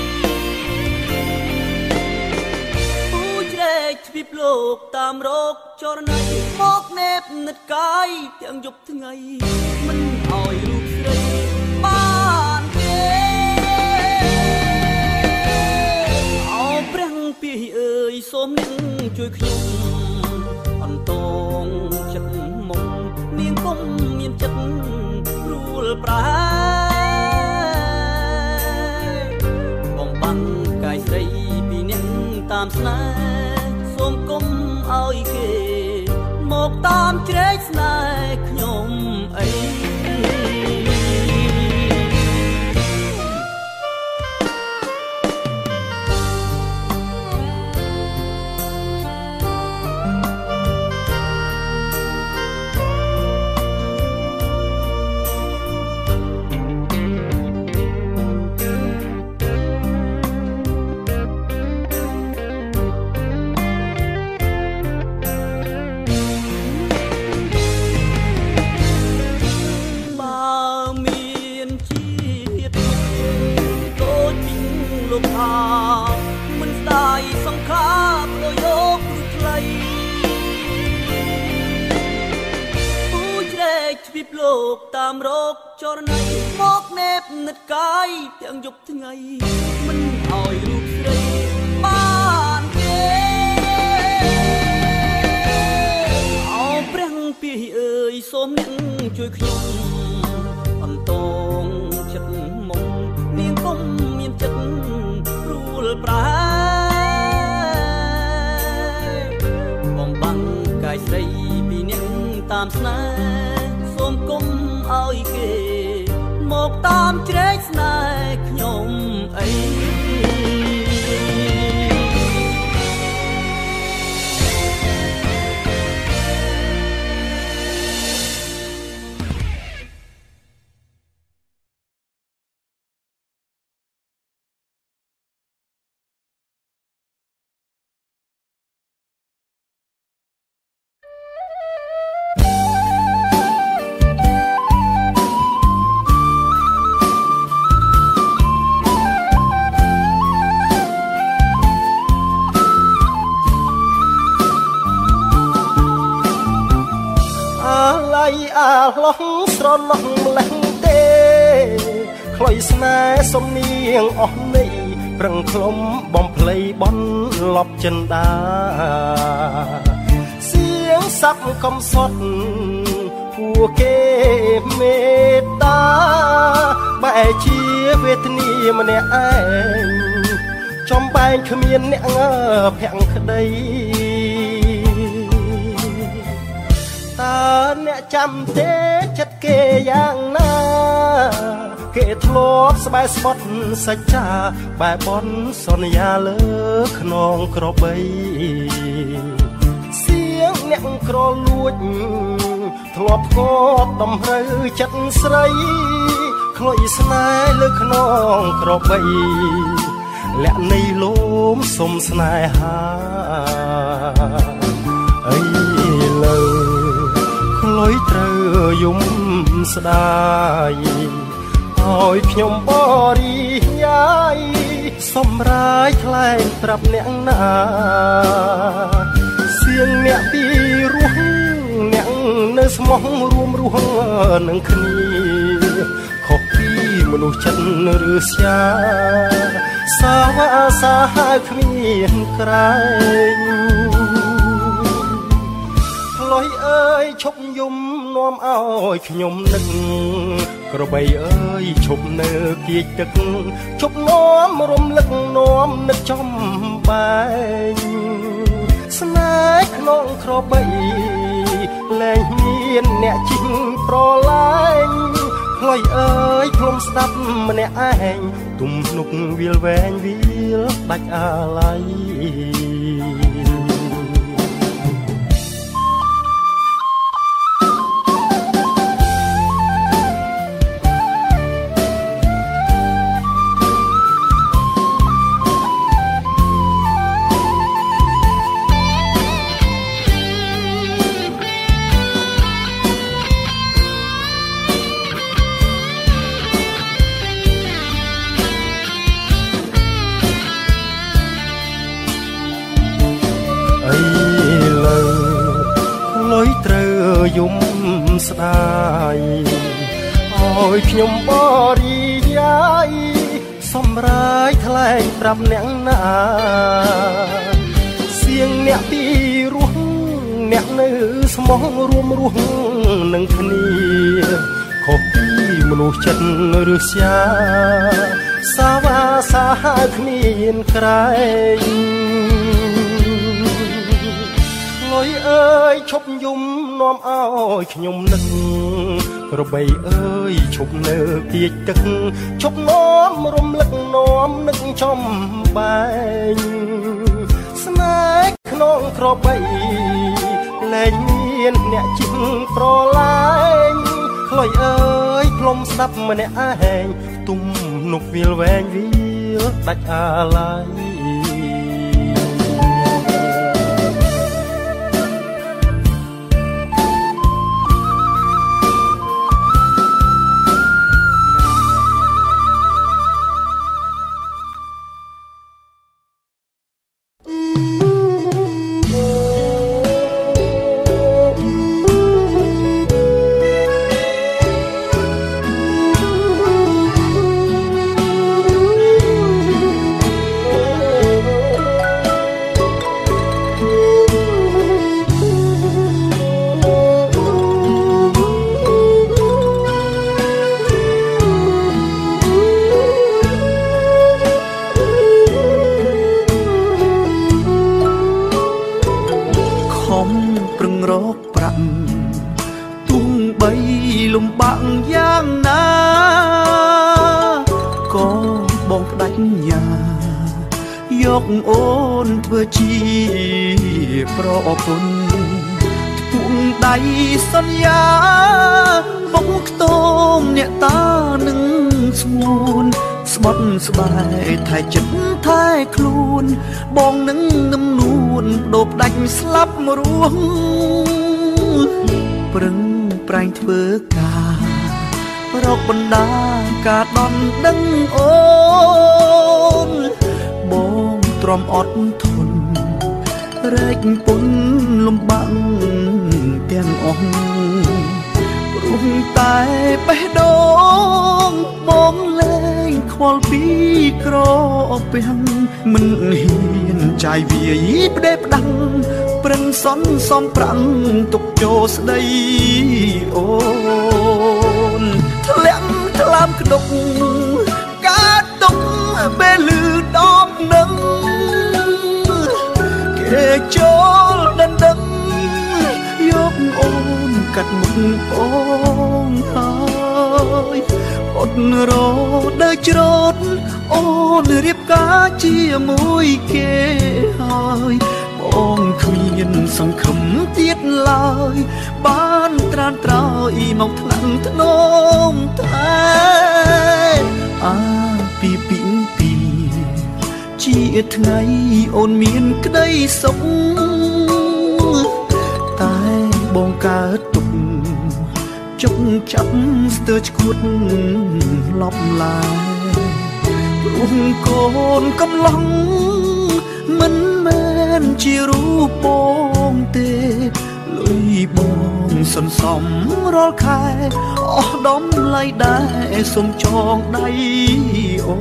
ពូជ្រែកទ្វីបលោកតាមរកចរណៃមកនេបនិតកាយទាំងយប់ថ្ងៃមិនឲ្យរូបស្រីបានទេអោព្រះពីអើយសូមអ្នកជួយខ្ញុំអន្តងចិត្តមុំនាងគុំមានចិត្តរួលប្រែបំបាំងកាយស្រីពីអ្នកតាមស្នេហ៍សូមគុំឲ្យគេមកតាមជ្រែកស្នេហ៍ខ្ញុំអីមិនស្ដាយសង្ខារដោយយករូបថ្លៃពូជ្រែកទ្វីបលោកតាមរកចរណៃមកនេបនិតកាយទាំងយប់ថ្ងៃមិនឲ្យរូបស្រីបានទេអោព្រះពីអើយសូមអ្នកជួយខ្ញុំអន្តងចិត្តមុំនាងគុំមានចិត្តរួលប្រែបំបាំងកាយស្រីពីអ្នកតាមស្នេហ៍សូមគុំឲ្យគេមកតាមជ្រែកស្នេហ៍ខ្ញុំអីអាឡោះស្រឡោះម្លេះទេខ្លុយស្នេហ៍សំនៀងអស់នៃប្រឹងខ្លុំបំភ្លៃបនលប់ចិន្តាសៀងសាប់កំសត់ពួកគេមេត្តាបែរជាវេទនាម្នាក់ឯងចំបែងគ្មានអ្នកងើភ័ក្រក្តីតើអ្នកចាំទេចិត្តគេយ៉ាងណាគេធ្លាប់ស្បែកស្បត់សច្ចាបែបបនសន្យាលើខ្នងក្របីសៀងអ្នកក្រលួចធ្លាប់កត់ដំរើចិត្តស្រីខ្លុយស្នេហ៍លើខ្នងក្របីលាក់នៃលំសុំស្នេហាអីលើខ្លុយត្រូវយំស្ដាយឲ្យខ្ញុំបរិយាយសម្រាយថ្លែងប្រាប់អ្នកណាសៀងអ្នកពីរស់អ្នកនៅស្មោះរួមរស់នឹងគ្នាខុសពីមមនុស្សចិត្តឬស្យាសាវ៉ាសាហាគ្មានក្រែងផ្លុយអើយឈប់យំនាំឲ្យខ្ញុំនឹកក្របីអើយឈប់នៅគៀចទឹកឈប់នាំរំលឹកនាំនឹកចំបែងស្នេហ៍ក្នុងក្របីលែងមានអ្នកជីងប្រឡាញ់ផ្លុយអើយឃ្លុំស្ដាប់ម្នាក់ឯងទំនុកវាលវែងវាលដាច់អាឡ័យយំស្ដាយឲ្យខ្ញុំបរិយាយសម្រាយថ្លែងប្រាប់អ្នកណាសៀងអ្នកពីរស់អ្នកនៅស្មោះរួមរស់នឹងគ្នាខុសពីមនុស្សចិត្តឬស្យាសាវ៉ាសាហាគ្មានក្រែងអើយអើយឈប់យំនាំឲ្យខ្ញុំនឹកក្របីអើយឈប់នៅគៀចទឹកឈប់នាំរំលឹកនាំនឹកចំបែងស្នេហ៍ក្នុងក្របីលែងមានអ្នកជីងប្រឡាញ់ផ្លុយអើយផ្លុំស្ដាប់ម្នាក់ឯងទុំនុកវាលវែងវាលដាច់អាឡ័យអូនធ្វើជាប្រពន្ធពួងដៃសន្យាបងខ្ទមអ្នកតានឹងស្ងួនស្បត់ស្បែកថែចិត្តថែខ្លួនបងនឹងនឹមនួនបដូរដាច់ស្លាប់រស់ប្រឹងប្រែងធ្វើការរកបណ្ដាការដន់ដឹងអូនបងទ្រាំអត់ធន់រែកពុនលំបាំងទាំងអស់ព្រោះតែបេះដូងបងលែងខ្វល់ពីក្រពះមិនហ៊ានចាយវាយផ្ដេផ្ដាំងប្រឹងសន់សំប្រាំងទុកចូលស្ដីអូនធ្លាក់ថ្លើមក្តុកការទុកពេលលឺដំនឹងគេចូលដណ្ដឹងយកអូនកាត់មុខបងហើយអត់រដើរច្រត់អូនរៀបការជាមួយគេហើយបងគ្មានសង្ឃឹមទៀតឡើយបានត្រានត្រោយមកថ្នាក់ធ្នមតែអាពីពីពីជាថ្ងៃអូនមានក្តីសុខតែបងកើតទុកជុកចាប់ស្ទើរឈួតលប់ឡាយព្រោះកូនកំឡុងមិនមែនជារូបបងទេលុយបងសសន្សំរាល់ខែអស់ដំឡៃដែរសុំចងដៃអូ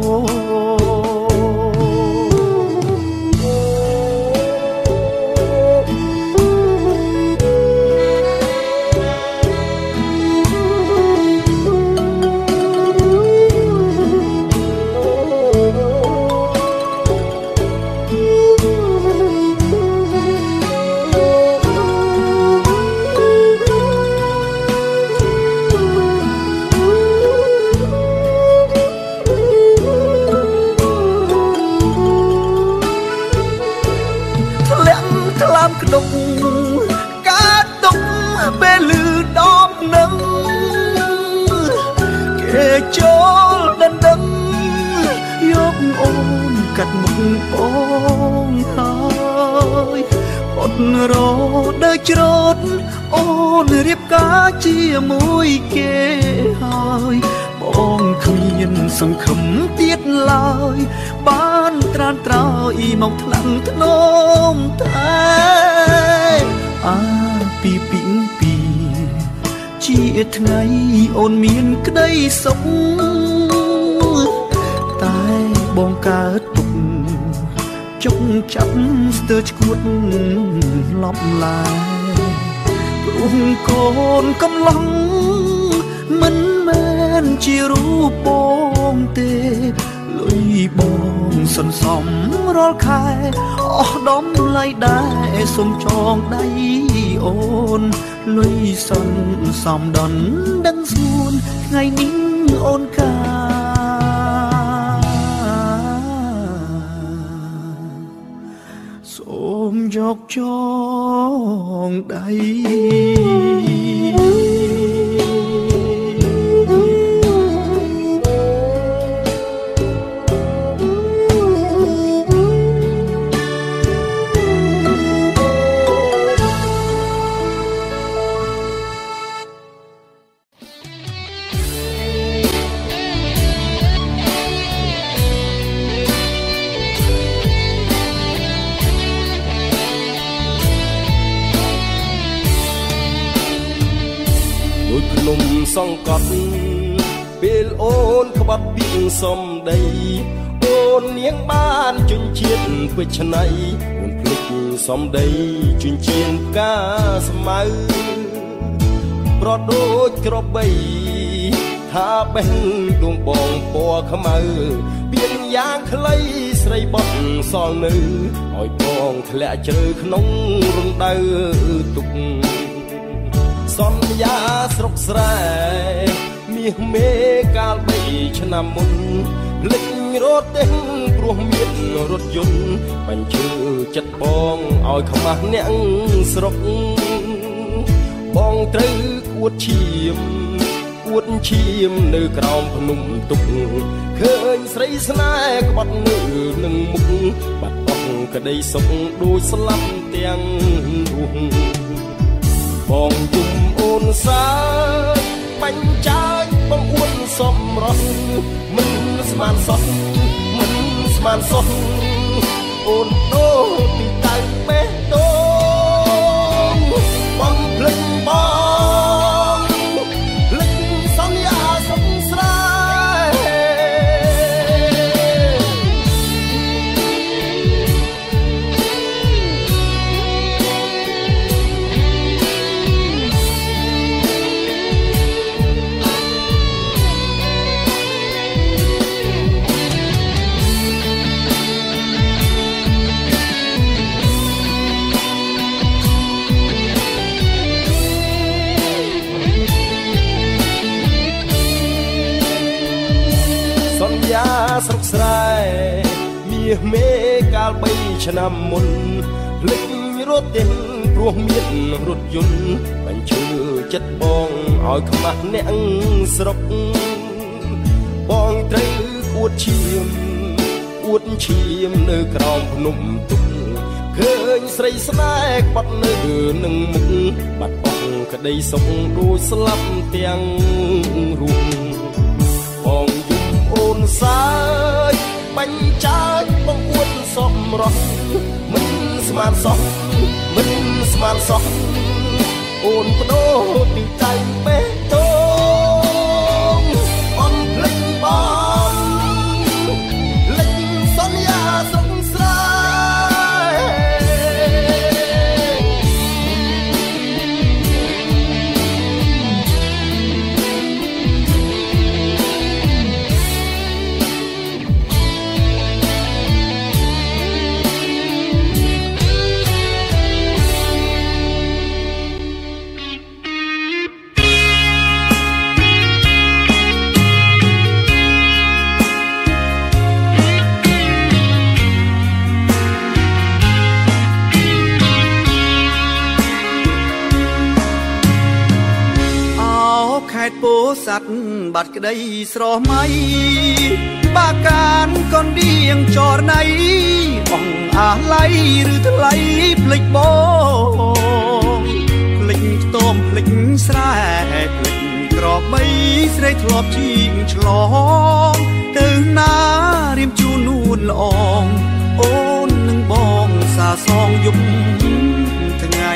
កាទុកពេលលឺដំនឹងគេចូលដណ្ដឹងយកអូនកាត់មុខបងហើយអត់រដើរច្រូតអូនរៀបការជាមួយគេហើយបងគ្មានសង្ឃឹមទៀតឡើយបានត្រានត្រោយមកថ្លាំងធ្នមតែអាពីពីពីជាថ្ងៃអូនមានក្តីសុខតែបងកើតទុកចុកចាប់ស្ទើរឈួតលប់ឡាយព្រោះកូនកំឡុងមិនមែនជារូបបងទេលុយបងសន្សំរាល់ខែអស់ដំឡៃដែរសុំចងដៃអូនលុយសន្សំដនដឹងស្ងួនថ្ងៃនេះអូនកាសូមយកចងដៃសង្កត់ពេលអូនក្បត់ពីសំដីអូននាងបានជញ្ជាតិពេជ្រឆ្នៃអូនភ្លេចសំដីជញ្ជៀនផ្កាស្មៅប្រដូចក្របីថាបេះដួងបងពណ៌ខ្មៅពៀនយ៉ាងខ្លីស្រីបត់សល់នៅឲ្យបងធ្លាក់ជ្រៅក្នុងរំដៅទុកសន្យាស្រុកស្រែមាសមេកាលបីឆ្នាំមុនលេចរត់ទេព្រោះមានរថយន្តបញ្ជើចិត្តបងឲ្យខ្មាស់អ្នកស្រុកបងត្រូវគួតឈាមគួតឈាមនៅក្រោមភ្នំទុកឃើញស្រីស្នេហ៍ក្បត់នៅនឹងមុខបាត់បង់ក្តីសុខដូចស្លាប់ទាំងរស់បងជុំអូនសាយបាញ់ចាយបងអួនសំរស់មិនស្មានសោះមិនស្មានសោះអូនដូរពីតៅបេះដូងបងភ្លេចបងភ្លេចសន្យាសុខស្រែស្រុកស្រែមាសមេកាលបីឆ្នាំមុនភ្លេចរត់ទេព្រោះមានរថយន្តបញ្ជើចិត្តបងឲ្យខ្មាស់អ្នកស្រុកបងត្រូវអួតឈាមអួតឈាមនៅក្រោមភ្នំទុកឃើញស្រីស្នេហ៍ក្បត់នៅនឹងមុខបាត់បង់ក្តីសុខដូចស្លាប់ទាំងរូបបងយំអូនសាយបាញ់ចាយបងអួតសំរស់មិនស្មានសោះមិនស្មានសោះអូនបដូរពីใจបេះដូងអំភ្លេចបងលេចសន្យាស្រុកស្រែពោស័តបាត់ក្តីស្រស់មៃបាកានកនដៀងចរណៃអងអាឡៃឬថ្លៃភ្លេចបងភ្លេចខ្ទមភ្លេចស្រែភ្លេចក្របីស្រីធ្លាប់ជីងឆ្លងទៅណារៀមជូននួនល្អងអូននឹងបងសាសងយប់ថ្ងៃ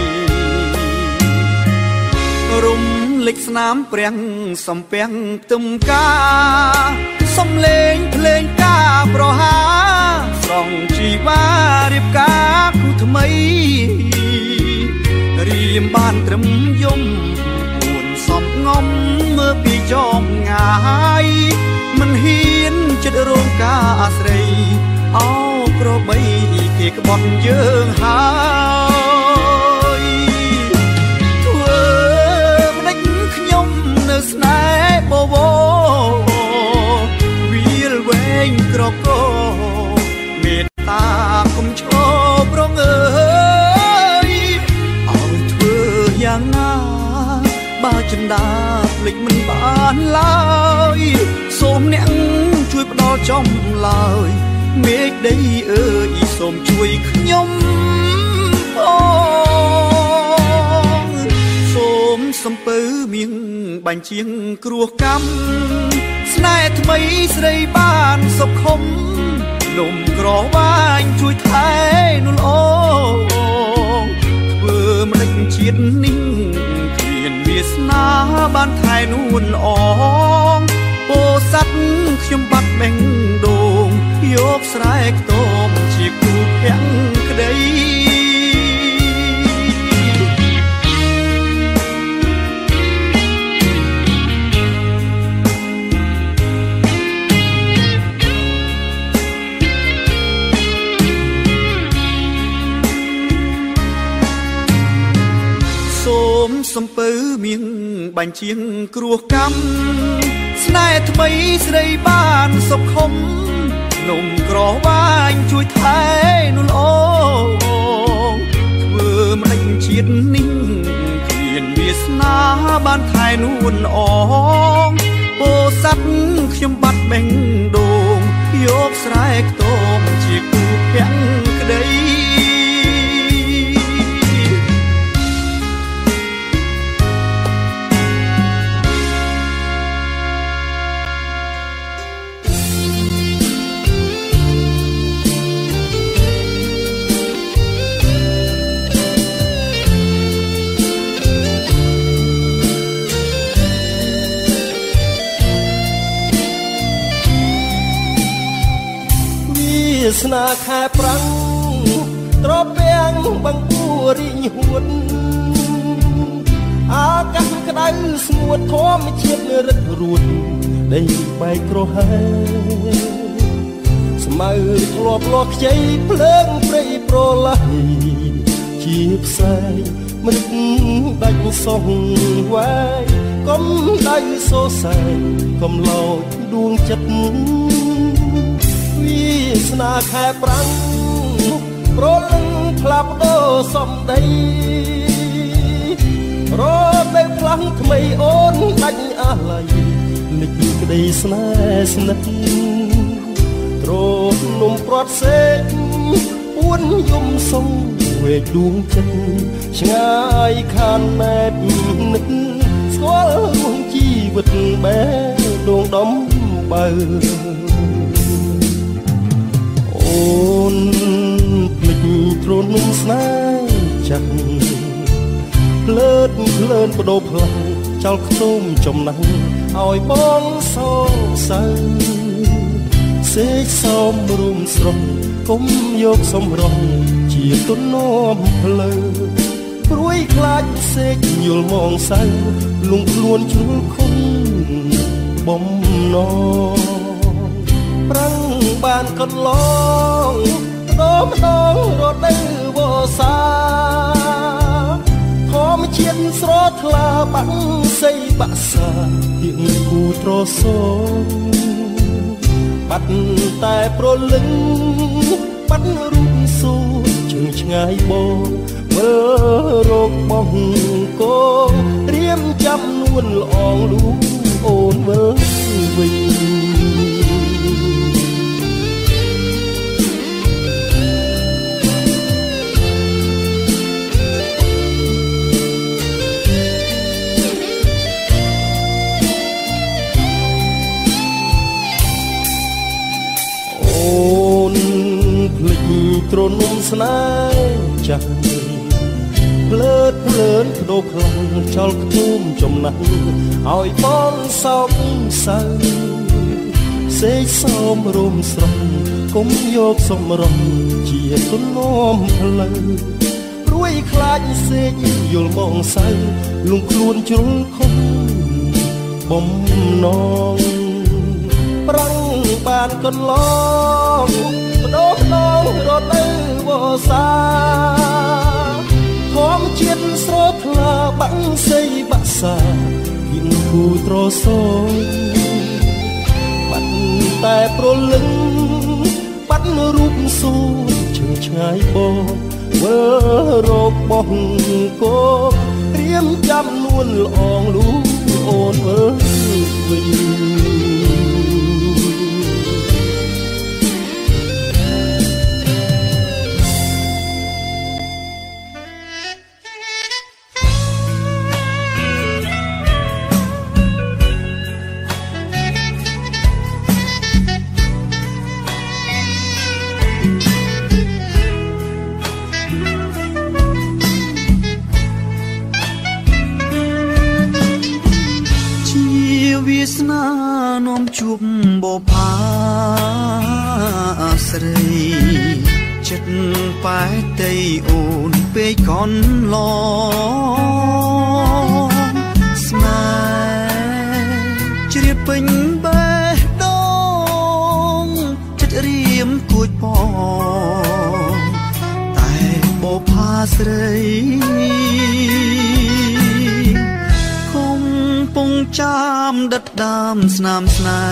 រុំលេចស្នាមព្រាំងសំពាំងខ្ទឹមកាសំលេងភ្លេងការប្រហាស្រង់ជីវ៉ារៀបការគូថ្មីរៀមបានត្រឹមយំពួនសំងំមើលពីចងងាយមិនហ៊ានចិត្តរងការស្រីអោក្របីគេក្បត់យើងហើយស្នេហ៍បវវាលវែងក្រកោមេត្តាគុំឈោប្រងអើយឲ្យធ្វើយ៉ាងណាបើចិន្តាភ្លេចមិនបានឡើយសូមអ្នកជួយផ្ដល់ចំឡើយមេឃដីអើយសូមជួយខ្ញុំផងសូមសំពើមៀងបាញ់ជាងគ្រោះកម្មស្នេហ៍ថ្មីស្រីបានសុខុមនំក្រវាញជួយថែនួនអូធ្វើម្ដេចជាតិនេះគ្មានវាសនាបានថែនួនអងពោស័តខ្ញុំបាត់បេះដូងយកស្រែខ្ទមជាគូភក្តិក្តីសំពើមៀងបាញ់ជាងគ្រោះកម្មស្នេហ៍ថ្មីស្រីបានសុខុមនំក្រវាញជួយថែនួនអូធ្វើម្ដេចជាតិនេះគ្មានវាសនាបានថែនួនអងពោស័តខ្ញុំបាត់បេះដូងយកស្រែខ្ទមជាគូភក្តិក្តីស្នាខែប្រាំងត្រពាំងបង្អួររីងហួតអាកាសក្តៅស្ងួតធម្មជាតិរឹតរួតដីបែកក្រហមស្មៅធ្លាប់លាស់ខ្ចីភ្លើងព្រៃប្រឡៃជាផ្សែងមឹកដាច់សងវាយកុំដៃសោសែងកុំឡោចដួងចិត្តវាស្នាខែប្រាំងប្រលឹងផ្លាប់ដោសំដីរត់ទៅផ្លាំងថ្មីអូនដាច់អាឡ័យនិចក្តីស្នេហ៍ស្និទ្ធត្រោនំព្រាត់សេកពួនយំសុំវេដួងចិត្តឆ្ងាយខានណែតនឹកស្គាល់រួមជីវិតបែដួងដំបើអូនភ្លេចទ្រនំស្នេហ៍ចាស់ភ្លើតភ្លើនបដូរផ្លាំងចោលខ្ទុំចំណងឲ្យបងសោសៅសេកសោមរុំស្រស់គុំយកសំរងជាទុននាំភ្លើព្រួយខ្លាចសេកយល់មងសៅលងខ្លួនជ្រុលខុំបំណងប្រាំងបានកន្លងដូមដងរដូវវស្សាធម្មជាតិស្រស់ថ្លាបាក់សីបាក់សាទៀងគូត្រសងបាត់តែប្រលឹងបាត់រូបសួរជើងឆ្ងាយបងមើលរកបងកូនរៀមចាំនួនល្អងលូអូនមើលវិញទ្រនុំស្នេហ៍ចាស់ភ្លើតភ្លើនបដូរខ្លាំងចោលខ្ទុំចំណងឲ្យបងសោកសៅសេកសោមរុំស្រស់គុំយកសំរងជាទុននាំផ្លូវព្រួយខ្លាចសេកយល់មងសៅលងខ្លួនជ្រុលខំបំណងប្រាំងបានកន្លងបដូរដងរដូវវស្សាធម្មជាតិស្រស់ថ្លាបាក់សីបាក់សាគៀងគូត្រសងបាត់តែប្រលឹងបាត់រូបសួរជើងឆ្ងាយបងមើលរកបងកូនរៀមចាំនួនល្អងលូអូនមើលវិញនាំជួបបផាស្រីចិត្តប៉ែតៃអូនពេកកន្លងស្នេហ៍ជ្រាបពេញបេះដូងចិត្តរៀមគួចបងតែបផាស្រីពងចាំដិតដាមស្នាមស្នេ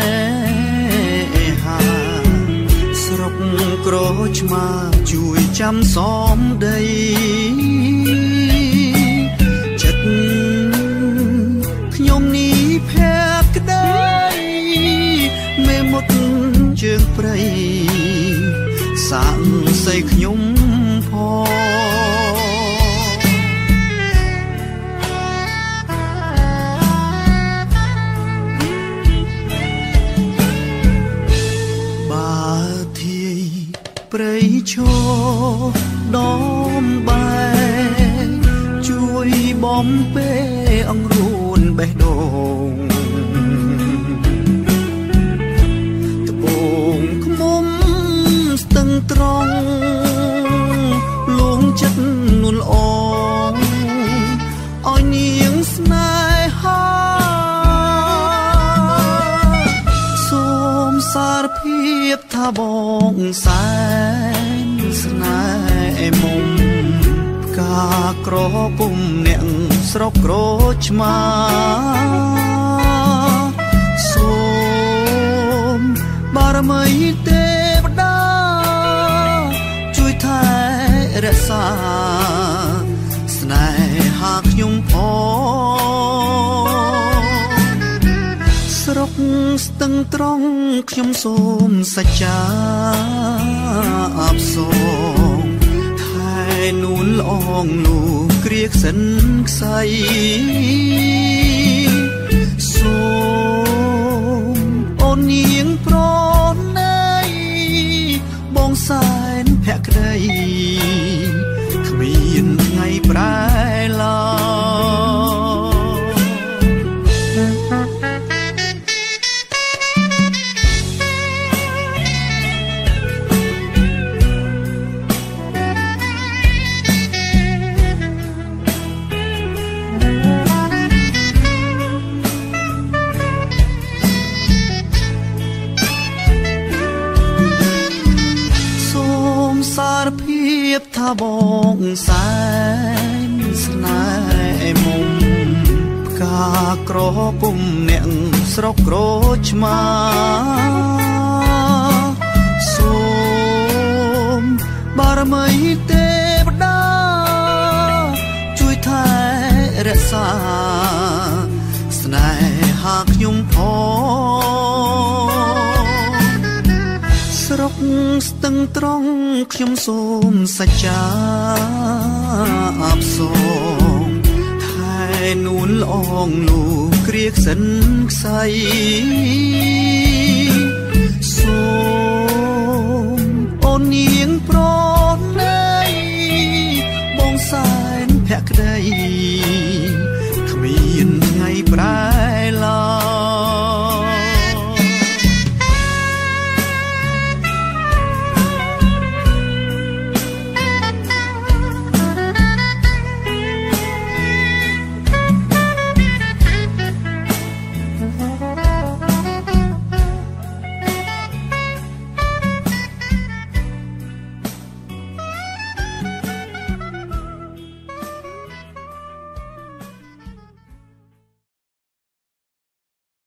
ហាស្រុកក្រឆ្មាជួយចាំសំដីចិត្តខ្ញុំនេះភក្តីមេមុតជើងព្រៃសាំងសៃខ្ញុំផងព្រៃឈរដំបែជួយបំពេអង្រួនបេះដូងត្បូងខ្មុំស្ទឹងត្រង់លួងចិត្តនួនល្អឲ្យនាងស្នេហាសូមសារភាពថាបងសែនស្នេហ៍មុំផ្កាក្រពុំអ្នកស្រុកក្រឆ្មាសូមបារមីទេវតាជួយថែរក្សាស្នេហាខ្ញុំផងស្រុកស្ទឹងត្រង់ខ្ញុំសូមសច្ចាអបសូមថែនួនល្អងនោះគ្រាក្សិនខ្សៃសូមអូននាងប្រណីបងសែនភក្តីគ្មានថ្ងៃប្រែឡើយក្រពុំអ្នកស្រុកក្រូចឆ្មាសូមបារមីទេវតាជួយថែរក្សាស្នេហាខ្ញុំផងស្រុកស្ទឹងត្រង់ខ្ញុំសូមសច្ចាអបសូមថែនួនល្អងលោកគ្រាខ្សិនខ្សៃសូម